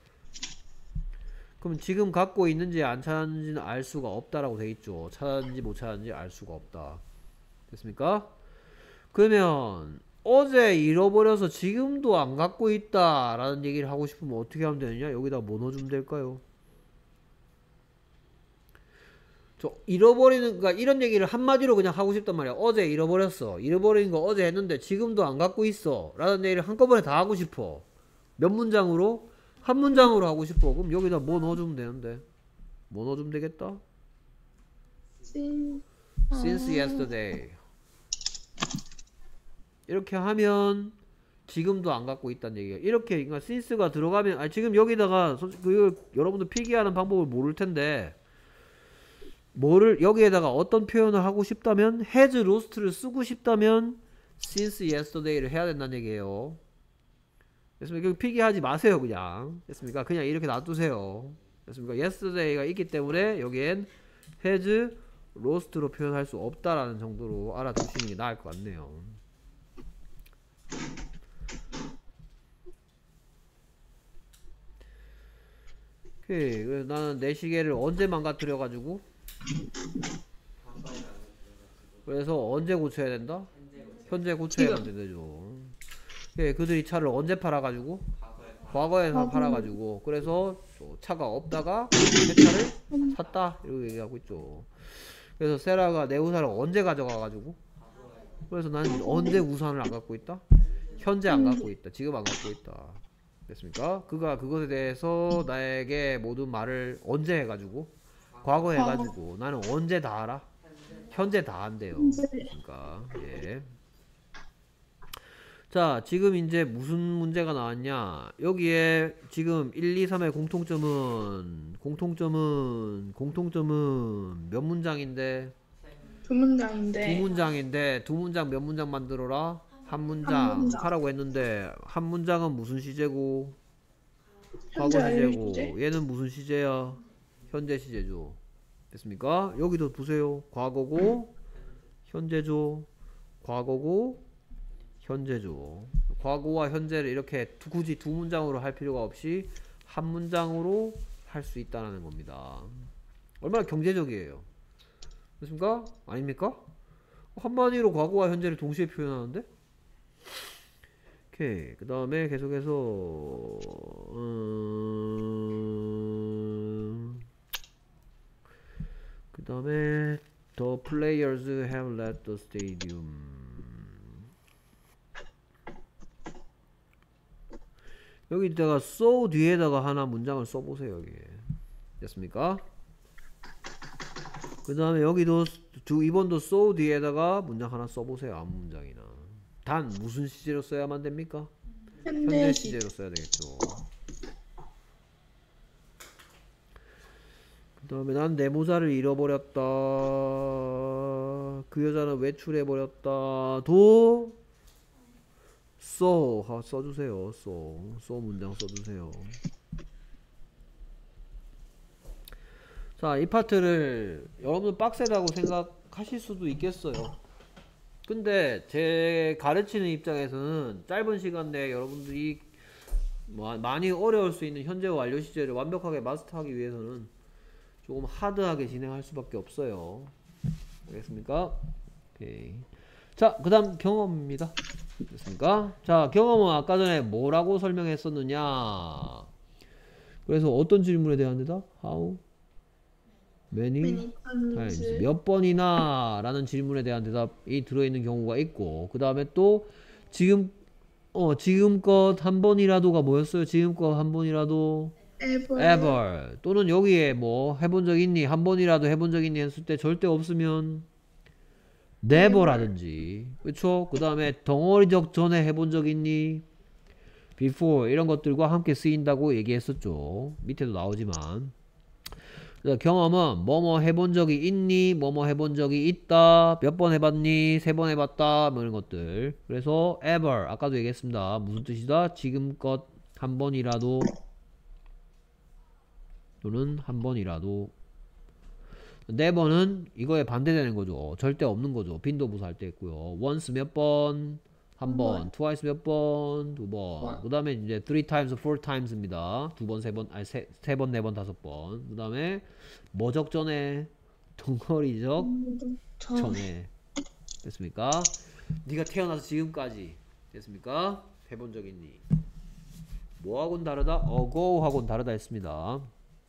그럼 지금 갖고 있는지 안 찾았는지는 알 수가 없다라고 돼 있죠. 찾았는지 못 찾았는지 알 수가 없다. 됐습니까? 그러면 어제 잃어버려서 지금도 안 갖고 있다 라는 얘기를 하고 싶으면 어떻게 하면 되느냐? 여기다 뭐 넣어주면 될까요? 저 잃어버리는, 그러니까 이런 얘기를 한마디로 그냥 하고 싶단 말이야. 어제 잃어버렸어. 잃어버린 거 어제 했는데 지금도 안 갖고 있어 라는 얘기를 한꺼번에 다 하고 싶어. 몇 문장으로? 한 문장으로 하고 싶어. 그럼 여기다 뭐 넣어주면 되는데? 뭐 넣어주면 되겠다? Since, Since yesterday. 이렇게 하면 지금도 안 갖고 있다는 얘기야. 이렇게 그러니까 since가 들어가면, 아니 지금 여기다가 그 여러분들 필기하는 방법을 모를 텐데 뭐를 여기에다가 어떤 표현을 하고 싶다면 has lost를 쓰고 싶다면 since yesterday를 해야 된다는 얘기예요. 됐습니까? 필기하지 마세요 그냥. 됐습니까? 그냥 이렇게 놔두세요. 됐습니까? yesterday가 있기 때문에 여기엔 has lost로 표현할 수 없다라는 정도로 알아두시는 게 나을 것 같네요. 오케이. 그래서 나는 내 시계를 언제 망가뜨려 가지고 그래서 언제 고쳐야 된다? 현재 고쳐야만 되죠. 예, 그들이 차를 언제 팔아가지고? 과거에 사 팔아가지고. 그래서 차가 없다가 새 차를 샀다. 이렇게 얘기하고 있죠. 그래서 세라가 내 우산을 언제 가져가가지고? 그래서 나는 언제 우산을 안 갖고 있다? 현재 안 갖고 있다. 지금 안 갖고 있다. 됐습니까? 그가 그것에 대해서 나에게 모든 말을 언제 해가지고? 과거 해가지고. 나는 언제 다 알아? 현재 다 한대요. 그러니까 예. 자, 지금 이제 무슨 문제가 나왔냐? 여기에 지금 일, 이, 삼의 공통점은 공통점은 공통점은 몇 문장인데? 두 문장인데. 두 문장인데 두 문장 몇 문장 만들어라? 한 문장, 한 문장. 하라고 했는데 한 문장은 무슨 시제고? 현재 과거 시제고. 시제. 얘는 무슨 시제야? 현재 시제죠. 됐습니까? 여기도 보세요. 과거고 현재죠. 과거고 현재죠. 과거와 현재를 이렇게 두, 굳이 두 문장으로 할 필요가 없이 한 문장으로 할 수 있다는 겁니다. 얼마나 경제적이에요. 됐습니까? 아닙니까? 한마디로 과거와 현재를 동시에 표현하는데? 오케이. 그 다음에 계속해서 음... 그 다음에 The players have left the stadium. 여기다가 so 뒤에다가 하나 문장을 써보세요. 여기 됐습니까? 그 다음에 여기도 두 이번도 so 뒤에다가 문장 하나 써보세요. 아무 문장이나. 단 무슨 시제로 써야만 됩니까? 현재 현재 시제로 써야 되겠죠. 그 다음에 난 내 모자를 잃어버렸다. 그 여자는 외출해버렸다. 도 so 하, 써주세요. so so 문장 써주세요. 자, 이 파트를 여러분들 빡세다고 생각하실 수도 있겠어요. 근데 제 가르치는 입장에서는 짧은 시간 내에 여러분들이 뭐 많이 어려울 수 있는 현재 완료 시제를 완벽하게 마스터하기 위해서는 조금 하드하게 진행할 수밖에 없어요. 알겠습니까? 오케이. 자, 그 다음 경험입니다. 됐습니까? 자, 경험은 아까 전에 뭐라고 설명했었느냐. 그래서 어떤 질문에 대한 대답? How many many times? times. 몇 번이나 라는 질문에 대한 대답이 들어있는 경우가 있고, 그 다음에 또 지금 어 지금껏 한 번이라도가 뭐였어요? 지금껏 한 번이라도 ever. ever 또는 여기에 뭐 해본 적 있니? 한 번이라도 해본 적 있니? 했을 때 절대 없으면 never라든지, 그쵸? 그 다음에 덩어리적 전에 해본 적 있니? before 이런 것들과 함께 쓰인다고 얘기했었죠. 밑에도 나오지만 경험은 뭐뭐 해본 적이 있니? 뭐뭐 해본 적이 있다. 몇 번 해봤니? 세 번 해봤다. 뭐 이런 것들. 그래서 ever 아까도 얘기했습니다. 무슨 뜻이다? 지금껏 한 번이라도 또는 한 번이라도. never는 이거에 반대되는 거죠. 절대 없는 거죠. 빈도부사 할 때 있고요. once 몇 번? 한 번. twice 몇 번? 두 번. 그 다음에 이제 three times, four times입니다. 두 번, 세 번, 아니 세, 세 번, 네 번, 다섯 번. 그 다음에 뭐적 전에? 동거리적 전에. 됐습니까? 네가 태어나서 지금까지 됐습니까? 해본 적 있니? 뭐하고는 다르다? ago하고는 다르다 했습니다.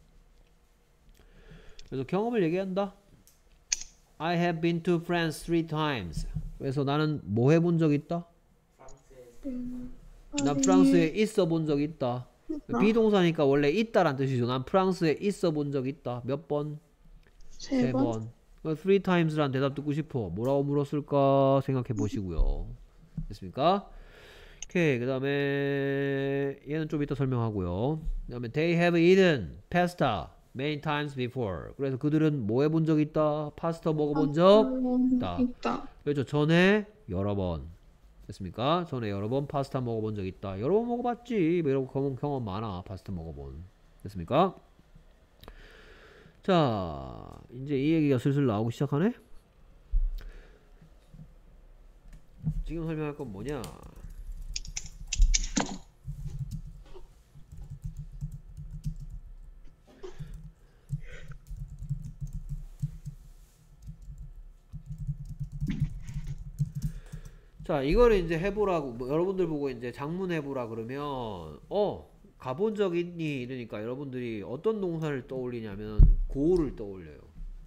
그래서 경험을 얘기한다. I have been to France three times. 그래서 나는 뭐 해본 적 있다? 음, 난 아니, 프랑스에 있어 본 적 있다. 아. 비동사니까 원래 있다란 뜻이죠. 난 프랑스에 있어 본 적 있다. 몇 번? 세 세 번. 번. three times란 대답 듣고 싶어. 뭐라고 물었을까 생각해 보시고요. 됐습니까? 오케이. 그 다음에 얘는 좀 이따 설명하고요. 그 다음에 they have eaten pasta many times before. 그래서 그들은 뭐 해본 적 있다? 파스타 먹어본 적 있다. 있다. 그렇죠. 전에 여러 번. 됐습니까? 전에 여러 번 파스타 먹어본 적 있다. 여러 번 먹어봤지. 뭐 이런 경험, 경험 많아. 파스타 먹어본. 됐습니까? 자, 이제 이 얘기가 슬슬 나오기 시작하네? 지금 설명할 건 뭐냐? 자, 이거를 이제 해보라고, 뭐 여러분들 보고 이제 장문 해보라 그러면, 어, 가본 적 있니? 이러니까 여러분들이 어떤 동사를 떠올리냐면, 고를 떠올려요.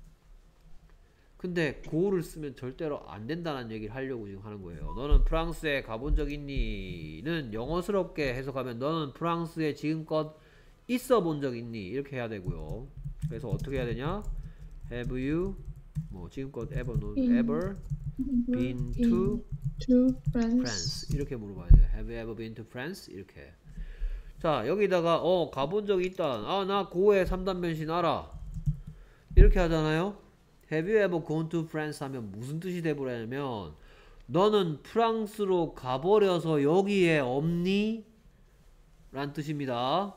근데 고를 쓰면 절대로 안 된다는 얘기를 하려고 지금 하는 거예요. 너는 프랑스에 가본 적 있니?는 영어스럽게 해석하면, 너는 프랑스에 지금껏 있어 본 적 있니? 이렇게 해야 되고요. 그래서 어떻게 해야 되냐? Have you, 뭐, 지금껏 ever, no, ever been to to France. France 이렇게 물어봐야 돼. Have you ever been to France? 이렇게. 자, 여기다가 어 가본 적이 있다. 아, 나 고에 삼 단 변신 알아. 이렇게 하잖아요. Have you ever gone to France 하면 무슨 뜻이 돼버리냐면, 너는 프랑스로 가버려서 여기에 없니? 란 뜻입니다.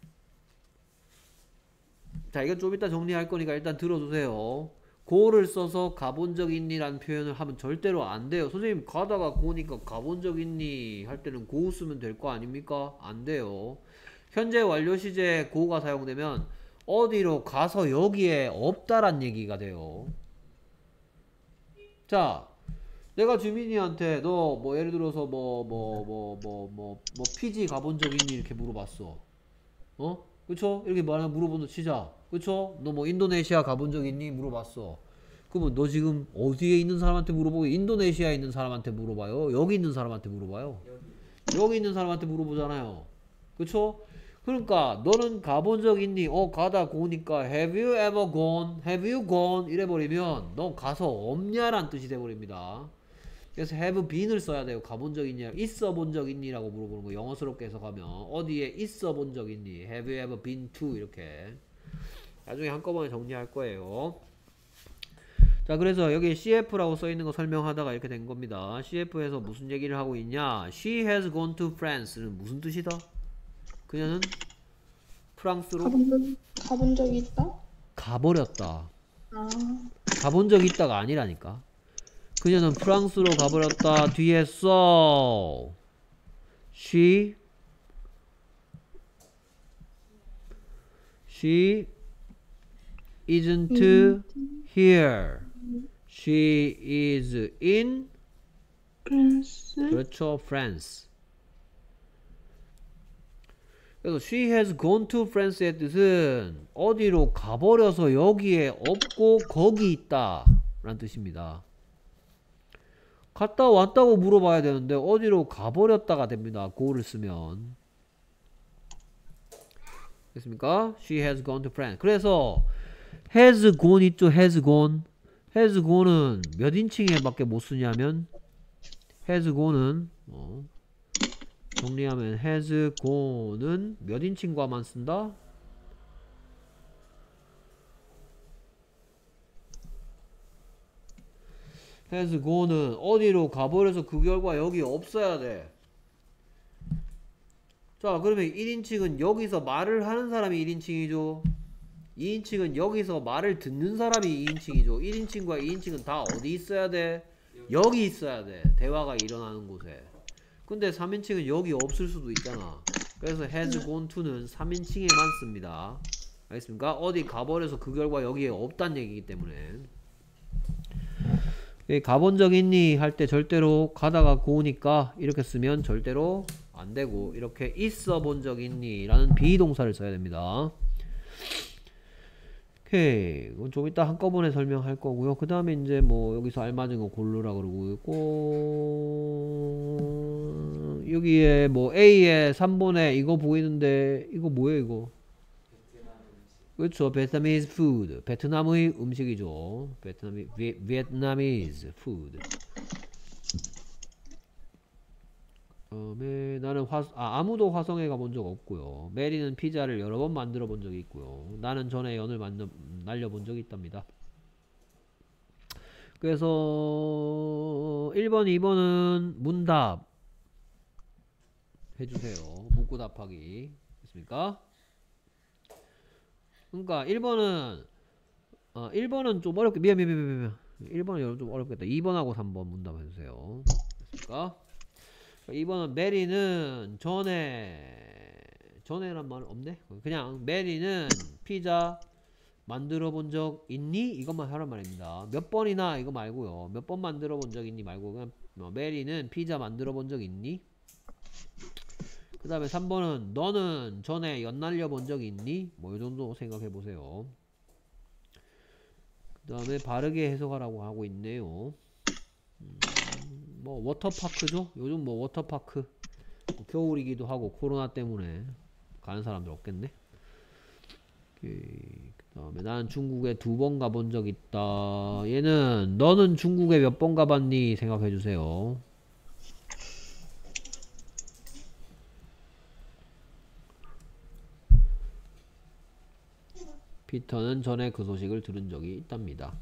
자, 이건 좀 이따 정리할 거니까 일단 들어두세요. 고를 써서 가본 적 있니? 라는 표현을 하면 절대로 안 돼요. 선생님 가다가 고니까 가본 적 있니? 할 때는 고 쓰면 될 거 아닙니까? 안 돼요. 현재 완료 시제에 고가 사용되면 어디로 가서 여기에 없다란 얘기가 돼요. 자, 내가 주민이한테 너 뭐 예를 들어서 뭐 뭐 뭐 뭐 뭐 뭐 피지 가본 적 있니? 이렇게 물어봤어. 어? 그쵸? 이렇게 말하 물어보는 치자. 그쵸? 너 뭐 인도네시아 가본 적 있니? 물어봤어. 그러면 너 지금 어디에 있는 사람한테 물어보고 인도네시아에 있는 사람한테 물어봐요? 여기 있는 사람한테 물어봐요? 여기 있는 사람한테 물어보잖아요. 그쵸? 그러니까 너는 가본 적 있니? 어, 가다 고니까 have you ever gone? have you gone? 이래버리면 너 가서 없냐란 뜻이 돼버립니다. 그래서 have been을 써야 돼요. 가본 적 있냐? 있어 본 적 있니? 라고 물어보는 거 영어스럽게 해석하면 어디에 있어 본 적 있니? have you ever been to? 이렇게 나중에 한꺼번에 정리할 거예요. 자, 그래서 여기 씨에프라고 써있는 거 설명하다가 이렇게 된 겁니다. 씨에프에서 무슨 얘기를 하고 있냐? She has gone to France는 무슨 뜻이다? 그녀는 프랑스로 가본 적, 가본 적이 있다? 가버렸다. 아, 가본 적 있다가 아니라니까. 그녀는 프랑스로 가버렸다. 뒤에 써. She She isn't here. She is in 프랑스. 그렇죠. France. 그래서 she has gone to France의 뜻은 어디로 가버려서 여기에 없고 거기 있다 라는 뜻입니다. 갔다 왔다고 물어봐야 되는데 어디로 가버렸다가 됩니다. go를 쓰면. 됐습니까? She has gone to France. 그래서 has gone 있죠. has gone. has gone은 몇 인칭에 밖에 못 쓰냐면 has gone은 어, 정리하면 has gone은 몇 인칭과만 쓴다? has gone은 어디로 가버려서 그 결과 여기 없어야 돼. 자, 그러면 일 인칭은 여기서 말을 하는 사람이 일 인칭이죠. 이인칭은 여기서 말을 듣는 사람이 이인칭이죠. 일인칭과 이인칭은 다 어디 있어야 돼? 여기 있어야 돼. 대화가 일어나는 곳에. 근데 삼인칭은 여기 없을 수도 있잖아. 그래서 has gone to는 삼인칭에만 씁니다. 알겠습니까? 어디 가버려서 그 결과 여기에 없단 얘기이기 때문에. 가본 적 있니? 할 때 절대로 가다가 고우니까 이렇게 쓰면 절대로 안 되고, 이렇게 있어 본 적 있니? 라는 비동사를 써야 됩니다. 오케이. 이건 좀 이따 한꺼번에 설명할 거고요. 그 다음에 이제 뭐 여기서 알맞은 거 고르라 그러고 있고, 여기에 뭐 A에 삼 번에 이거 보이는데 이거 뭐예요 이거? 그렇죠. 베트남ese food. 베트남의 음식이죠. 베트남이 Vietnamese food. 그다음에 나는 화, 아, 아무도 화성에 가본 적 없고요. 메리는 피자를 여러 번 만들어 본 적이 있고요. 나는 전에 연을 만들, 날려본 적이 있답니다. 그래서 일 번, 이 번은 문답 해주세요. 묻고 답하기. 됐습니까? 그러니까 일 번은 어, 일 번은 좀 어렵게 미안 미안 미안 미안 일 번은 좀 어렵겠다. 이 번하고 삼 번 문답 해주세요. 됐습니까? 이 번은 메리는 전에 전에란 말은 없네. 그냥 메리는 피자 만들어 본 적 있니? 이것만 하란 말입니다. 몇 번이나 이거 말고요. 몇 번 만들어 본 적 있니 말고 그냥 뭐, 메리는 피자 만들어 본 적 있니? 그 다음에 삼 번은 너는 전에 연 날려 본 적 있니? 뭐 요정도 생각해 보세요. 그 다음에 바르게 해석하라고 하고 있네요. 음, 뭐 워터파크죠? 요즘 뭐 워터파크 뭐 겨울이기도 하고 코로나 때문에 가는 사람들 없겠네. 그 다음에 나는 중국에 두 번 가본 적 있다. 얘는 너는 중국에 몇 번 가봤니? 생각해 주세요. 피터는 전에 그 소식을 들은 적이 있답니다.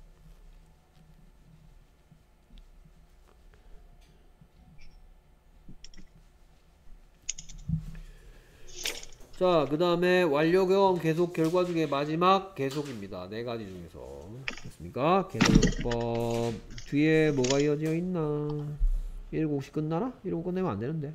자, 그 다음에 완료 경험 계속 결과 중에 마지막 계속입니다. 네 가지 중에서. 됐습니까? 계속요법 뒤에 뭐가 이어져 있나? 이러고 혹시 끝나나? 이러고 끝내면 안 되는데.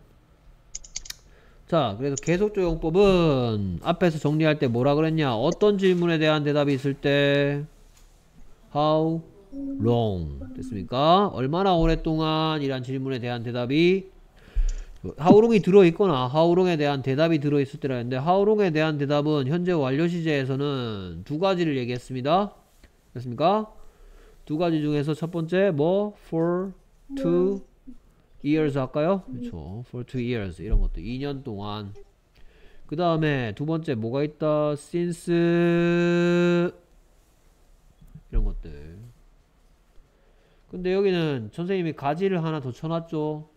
자, 그래서 계속조용법은 앞에서 정리할 때 뭐라 그랬냐? 어떤 질문에 대한 대답이 있을 때 How long? 됐습니까? 얼마나 오랫동안 이란 질문에 대한 대답이 How long이 들어있거나 How long에 대한 대답이 들어있을 때라 했는데 How long에 대한 대답은 현재 완료 시제에서는 두 가지를 얘기했습니다. 됐습니까? 두 가지 중에서 첫 번째 뭐 for two years 할까요? 그렇죠. for two years 이런 것도 이 년 동안. 그 다음에 두 번째 뭐가 있다? since 이런 것들. 근데 여기는 선생님이 가지를 하나 더 쳐놨죠.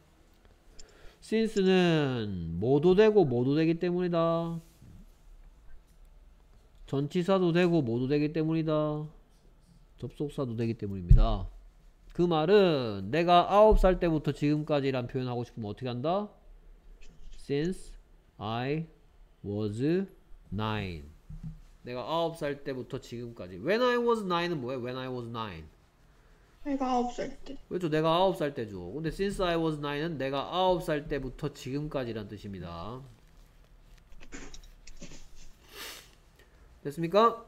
since는 뭐도 되고 뭐도 되기 때문이다. 전치사도 되고 뭐도 되기 때문이다. 접속사도 되기 때문입니다. 그 말은 내가 아홉 살 때부터 지금까지란 표현하고 싶으면 어떻게 한다? Since I was nine. 내가 아홉 살 때부터 지금까지. When I was nine은 뭐예요? When I was nine. 내가 아홉 살 때. 그렇죠. 내가 아홉 살 때죠. 근데 since I was nine은 내가 아홉 살 때부터 지금까지란 뜻입니다. 됐습니까?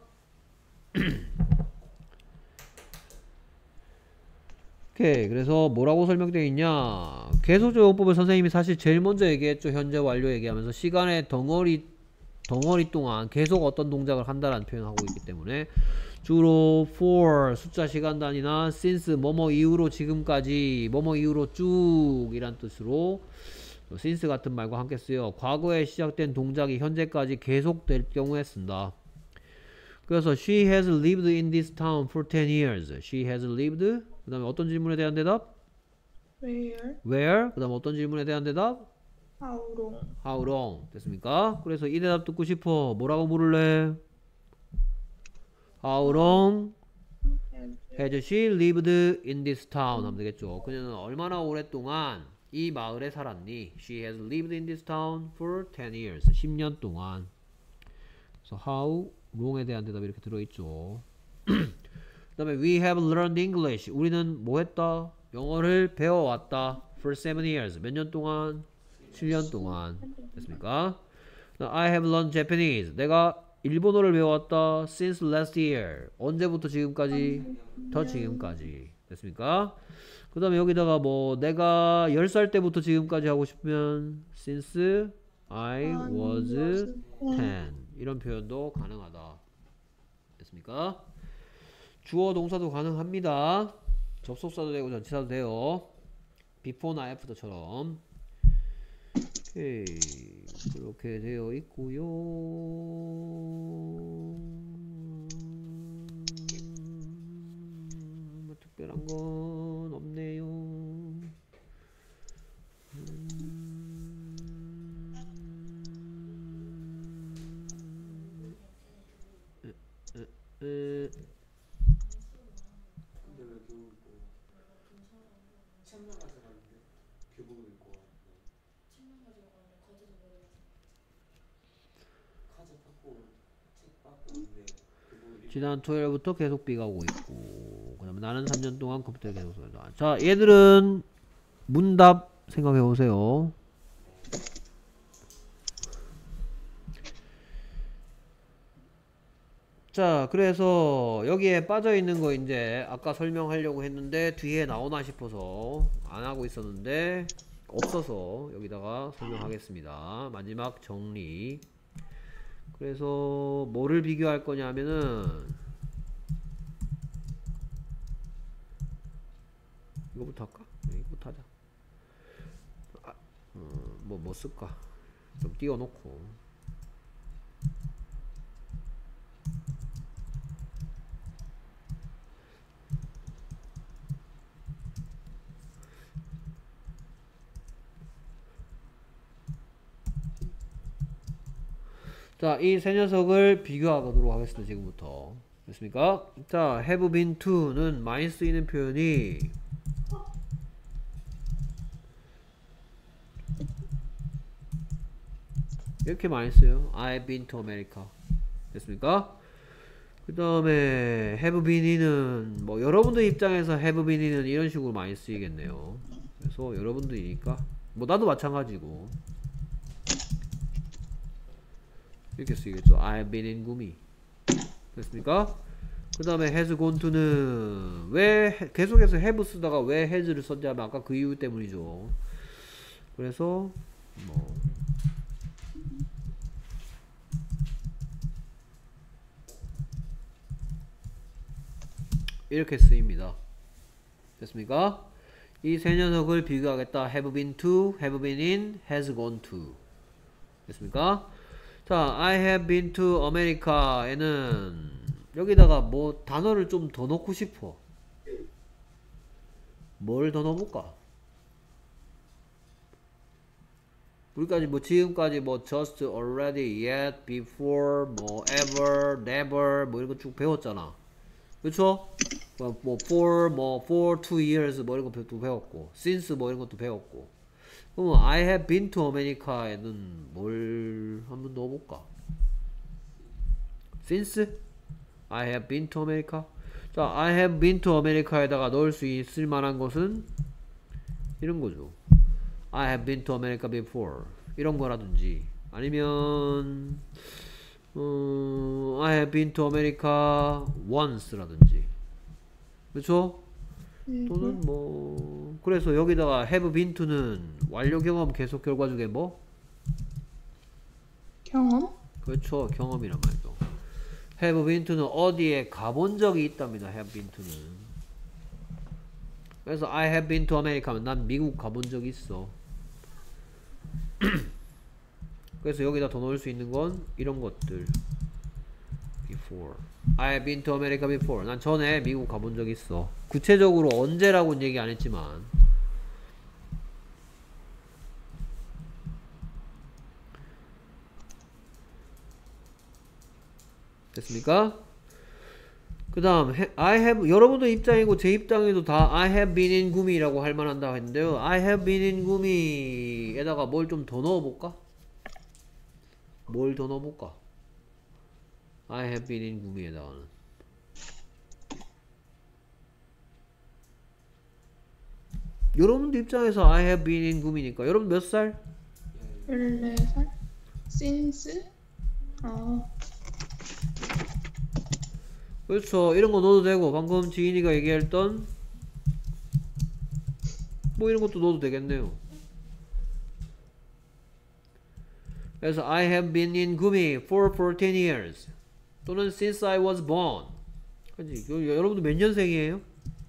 오케이. 그래서 뭐라고 설명되어 있냐? 계속조용법을 선생님이 사실 제일 먼저 얘기했죠. 현재 완료 얘기하면서 시간의 덩어리 덩어리 동안 계속 어떤 동작을 한다라는 표현을 하고 있기 때문에 주로 for 숫자 시간 단위나 since 뭐뭐 이후로 지금까지 뭐뭐 이후로 쭉 이란 뜻으로 since 같은 말과 함께 쓰여 과거에 시작된 동작이 현재까지 계속될 경우에 쓴다. 그래서 she has lived in this town for ten years. She has lived. 그 다음에 어떤 질문에 대한 대답? Where? Where? 그 다음 어떤 질문에 대한 대답? How long? How long? 됐습니까? 그래서 이 대답 듣고 싶어. 뭐라고 물을래? How long has she lived in this town? 하면 되겠죠. 그녀는 얼마나 오랫동안 이 마을에 살았니? She has lived in this town for ten years. 십 년 동안. 그래서 how wrong에 대한 대답이 이렇게 들어있죠. 그 다음에 we have learned English. 우리는 뭐 했다? 영어를 배워왔다. for seven years. 몇 년 동안? 칠 년 동안. 됐습니까? I have learned Japanese. 내가 일본어를 배워왔다. since last year. 언제부터 지금까지? 더 지금까지. 됐습니까? 그 다음에 여기다가 뭐 내가 열 살 때부터 지금까지 하고 싶으면 since I was ten. 이런 표현도 가능하다. 됐습니까? 주어 동사도 가능합니다. 접속사도 되고 전치사도 돼요. before나 after처럼. 오케이. 그렇게 되어 있고요. 뭐 특별한 건 없네요. 음... 에, 에, 에. 근데 왜 교복 입고 책만 가져가는데 교복을 입고 와? 카드 받고 책 받고 있는데 교복을 입고 지난 토요일부터 계속 비가 오고 있고, 그 다음에 나는 삼 년 동안 컴퓨터에 계속 써있다. 자, 얘들은 문답 생각해 보세요. 자, 그래서 여기에 빠져 있는 거 이제 아까 설명하려고 했는데 뒤에 나오나 싶어서 안 하고 있었는데 없어서 여기다가 설명하겠습니다. 마지막 정리. 그래서 뭐를 비교할 거냐면은 이거부터 할까? 네, 이거부터 하자. 아, 어, 뭐, 뭐 쓸까? 좀 띄워놓고. 자, 이 세 녀석을 비교하도록 하겠습니다. 지금부터. 됐습니까? 자, have been to는 많이 쓰이는 표현이 이렇게 많이 써요. I've been to America. 됐습니까? 그 다음에 have been은 뭐 여러분들 입장에서 have been은 이런 식으로 많이 쓰이겠네요. 그래서 여러분들이니까 뭐 나도 마찬가지고 이렇게 쓰이겠죠. I've been in 구미. 됐습니까? 그 다음에 has gone to는 왜 계속해서 have 쓰다가 왜 has를 썼냐 하면 아까 그 이유 때문이죠. 그래서 뭐 이렇게 쓰입니다. 됐습니까? 이 세 녀석을 비교하겠다. have been to, have been in, has gone to. 됐습니까? 자, I have been to America에는 여기다가 뭐 단어를 좀 더 넣고 싶어. 뭘 더 넣어볼까? 우리까지 뭐 지금까지 뭐 just, already, yet, before, 뭐 ever, never 뭐 이런 거 쭉 배웠잖아. 그쵸? 뭐, 뭐 for, 뭐 for two years 뭐 이런 것도 배웠고 since 뭐 이런 것도 배웠고. 그럼 I have been to America에는 뭘 한번 넣어볼까? since I have been to America. 자, I have been to America에다가 넣을 수 있을 만한 것은 이런 거죠. I have been to America before. 이런 거라든지 아니면 어, I have been to America once라든지. 그렇죠? 또는 뭐 그래서 여기다가 have been to는 완료 경험 계속 결과 중에 뭐? 경험? 그렇죠. 경험이란 말이죠. have been to는 어디에 가본 적이 있답니다. have been to는. 그래서 I have been to America 하면 난 미국 가본 적이 있어. 그래서 여기다 더 넣을 수 있는 건 이런 것들. before. I have been to America before. 난 전에 미국 가본 적 있어. 구체적으로 언제라고는 얘기 안 했지만. 됐습니까? 그 다음 I have 여러분들 입장이고 제 입장에도 다 I have been in 구미라고 할 만한다고 했는데요. I have been in 구미에다가 뭘 좀 더 넣어볼까? 뭘 더 넣어볼까? I have been in 구미에다가는 여러분들 입장에서 I have been in 구미니까 여러분 몇 살? 열네 살? since? 아, 그렇죠. 이런 거 넣어도 되고 방금 지인이가 얘기했던 뭐 이런 것도 넣어도 되겠네요. 그래서 I have been in 구미 for fourteen years 또는 since I was born. 그치? 여- 여러분들 몇 년생이에요?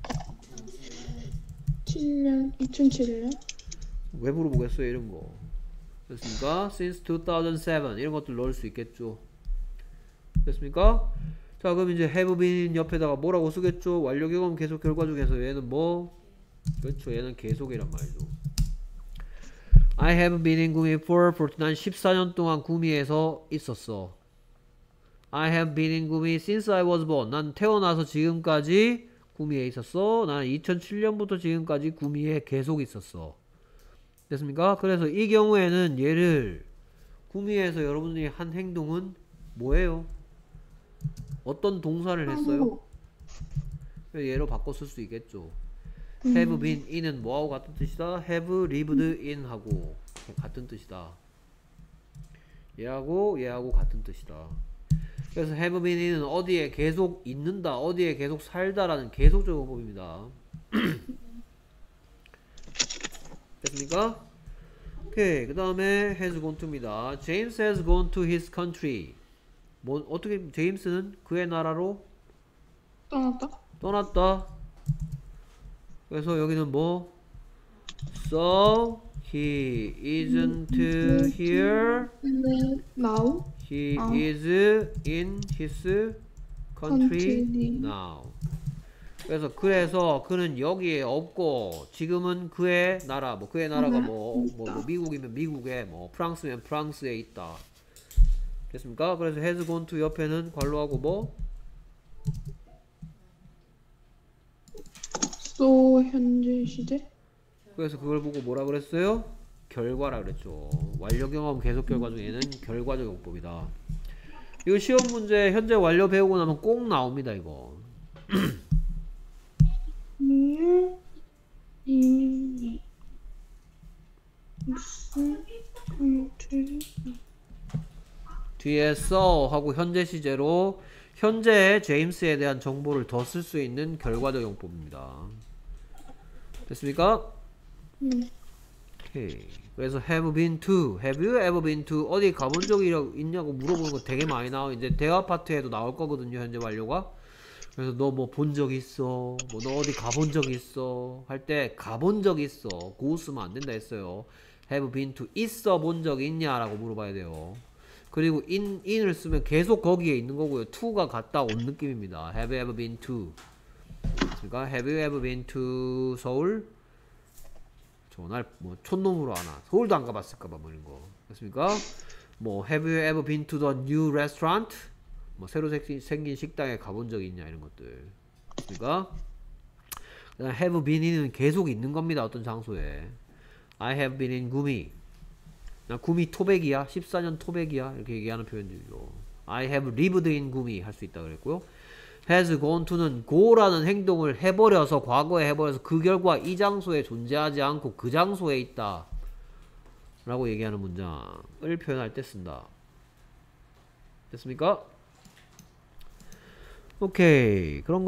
칠 년, 이천칠 년? 왜 물어보겠어요 이런 거. 됐습니까? since two thousand seven 이런 것들 넣을 수 있겠죠. 됐습니까? 자 그럼 이제 have been 옆에다가 뭐라고 쓰겠죠? 완료 경험 계속 결과 중에서 얘는 뭐? 그렇죠. 얘는 계속이란 말이죠. I have been in 구미 for forty 난 십사 년 동안 구미에서 있었어. I have been in 구미 since I was born 난 태어나서 지금까지 구미에 있었어. 나는 이천칠 년부터 지금까지 구미에 계속 있었어. 됐습니까? 그래서 이 경우에는 얘를 구미에서 여러분들이 한 행동은 뭐예요? 어떤 동사를 했어요? 얘로 바꿔 쓸 수 있겠죠. 음. have been in은 뭐하고 같은 뜻이다? have lived in 하고 같은 뜻이다. 얘하고 얘하고 같은 뜻이다. 그래서 have been in은 어디에 계속 있는다, 어디에 계속 살다라는 계속적 용법입니다. 됐습니까? 오케이. 그 다음에 has gone to입니다. James has gone to his country. 뭐 어떻게 제임스는 그의 나라로 떠났다? 떠났다. 그래서 여기는 뭐? So he isn't here. now? He 어. is in his country Country. now. 그래서 그래서 그는 여기에 없고 지금은 그의 나라 뭐 그의 나라가 음, 뭐, 뭐, 뭐 미국이면 미국에 뭐 프랑스면 프랑스에 있다. 됐습니까? 그래서 has gone to 옆에는 괄호하고 뭐? so 현재 시제? 그래서 그걸 보고 뭐라 그랬어요? 결과라 그랬죠. 완료 경험 계속 결과 중에는 결과적 용법이다. 이거 시험 문제 현재 완료 배우고 나면 꼭 나옵니다 이거. near in 무슨 country? 뒤에 so 하고 현재 시제로 현재의 제임스에 대한 정보를 더 쓸 수 있는 결과적 용법입니다. 됐습니까? 네. 오케이. 그래서 have been to, have you ever been to 어디 가본 적이 있냐고 물어보는 거 되게 많이 나와. 이제 대화 파트에도 나올 거거든요 현재 완료가. 그래서 너 뭐 본 적 있어? 뭐 너 어디 가본 적 있어? 할 때 가본 적 있어. 고 쓰면 안 된다 했어요. have been to 있어 본 적 있냐라고 물어봐야 돼요. 그리고 in, in을 쓰면 계속 거기에 있는 거고요. to가 갔다 온 느낌입니다. have you ever been to? 그러니까 have you ever been to 서울? 저날 뭐 촌놈으로 하나 서울도 안 가봤을까봐 뭐 이런 거 됐습니까? 뭐 have you ever been to the new restaurant? 뭐 새로 생긴, 생긴 식당에 가본 적 있냐 이런 것들 됐습니까? 그다음 have been in은 계속 있는 겁니다. 어떤 장소에 I have been in 구미 나 구미 토백이야 십사 년 토백이야 이렇게 얘기하는 표현들이죠. I have lived in 구미 할 수 있다 그랬고요. has gone to는 go라는 행동을 해버려서 과거에 해버려서 그 결과 이 장소에 존재하지 않고 그 장소에 있다 라고 얘기하는 문장을 표현할 때 쓴다. 됐습니까? 오케이. 그런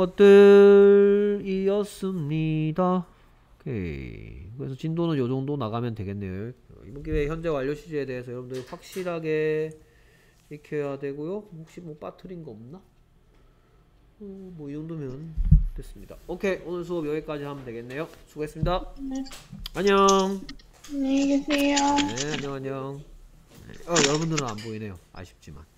것들이었습니다. 오케이. 그래서 진도는 요 정도 나가면 되겠네요. 이번 기회에 현재 완료 시제에 대해서 여러분들 확실하게 익혀야 되고요. 혹시 뭐 빠뜨린 거 없나? 어, 뭐 이 정도면 됐습니다. 오케이. 오늘 수업 여기까지 하면 되겠네요. 수고했습니다. 네. 안녕. 안녕히 계세요. 네, 안녕 안녕. 어, 여러분들은 안 보이네요. 아쉽지만.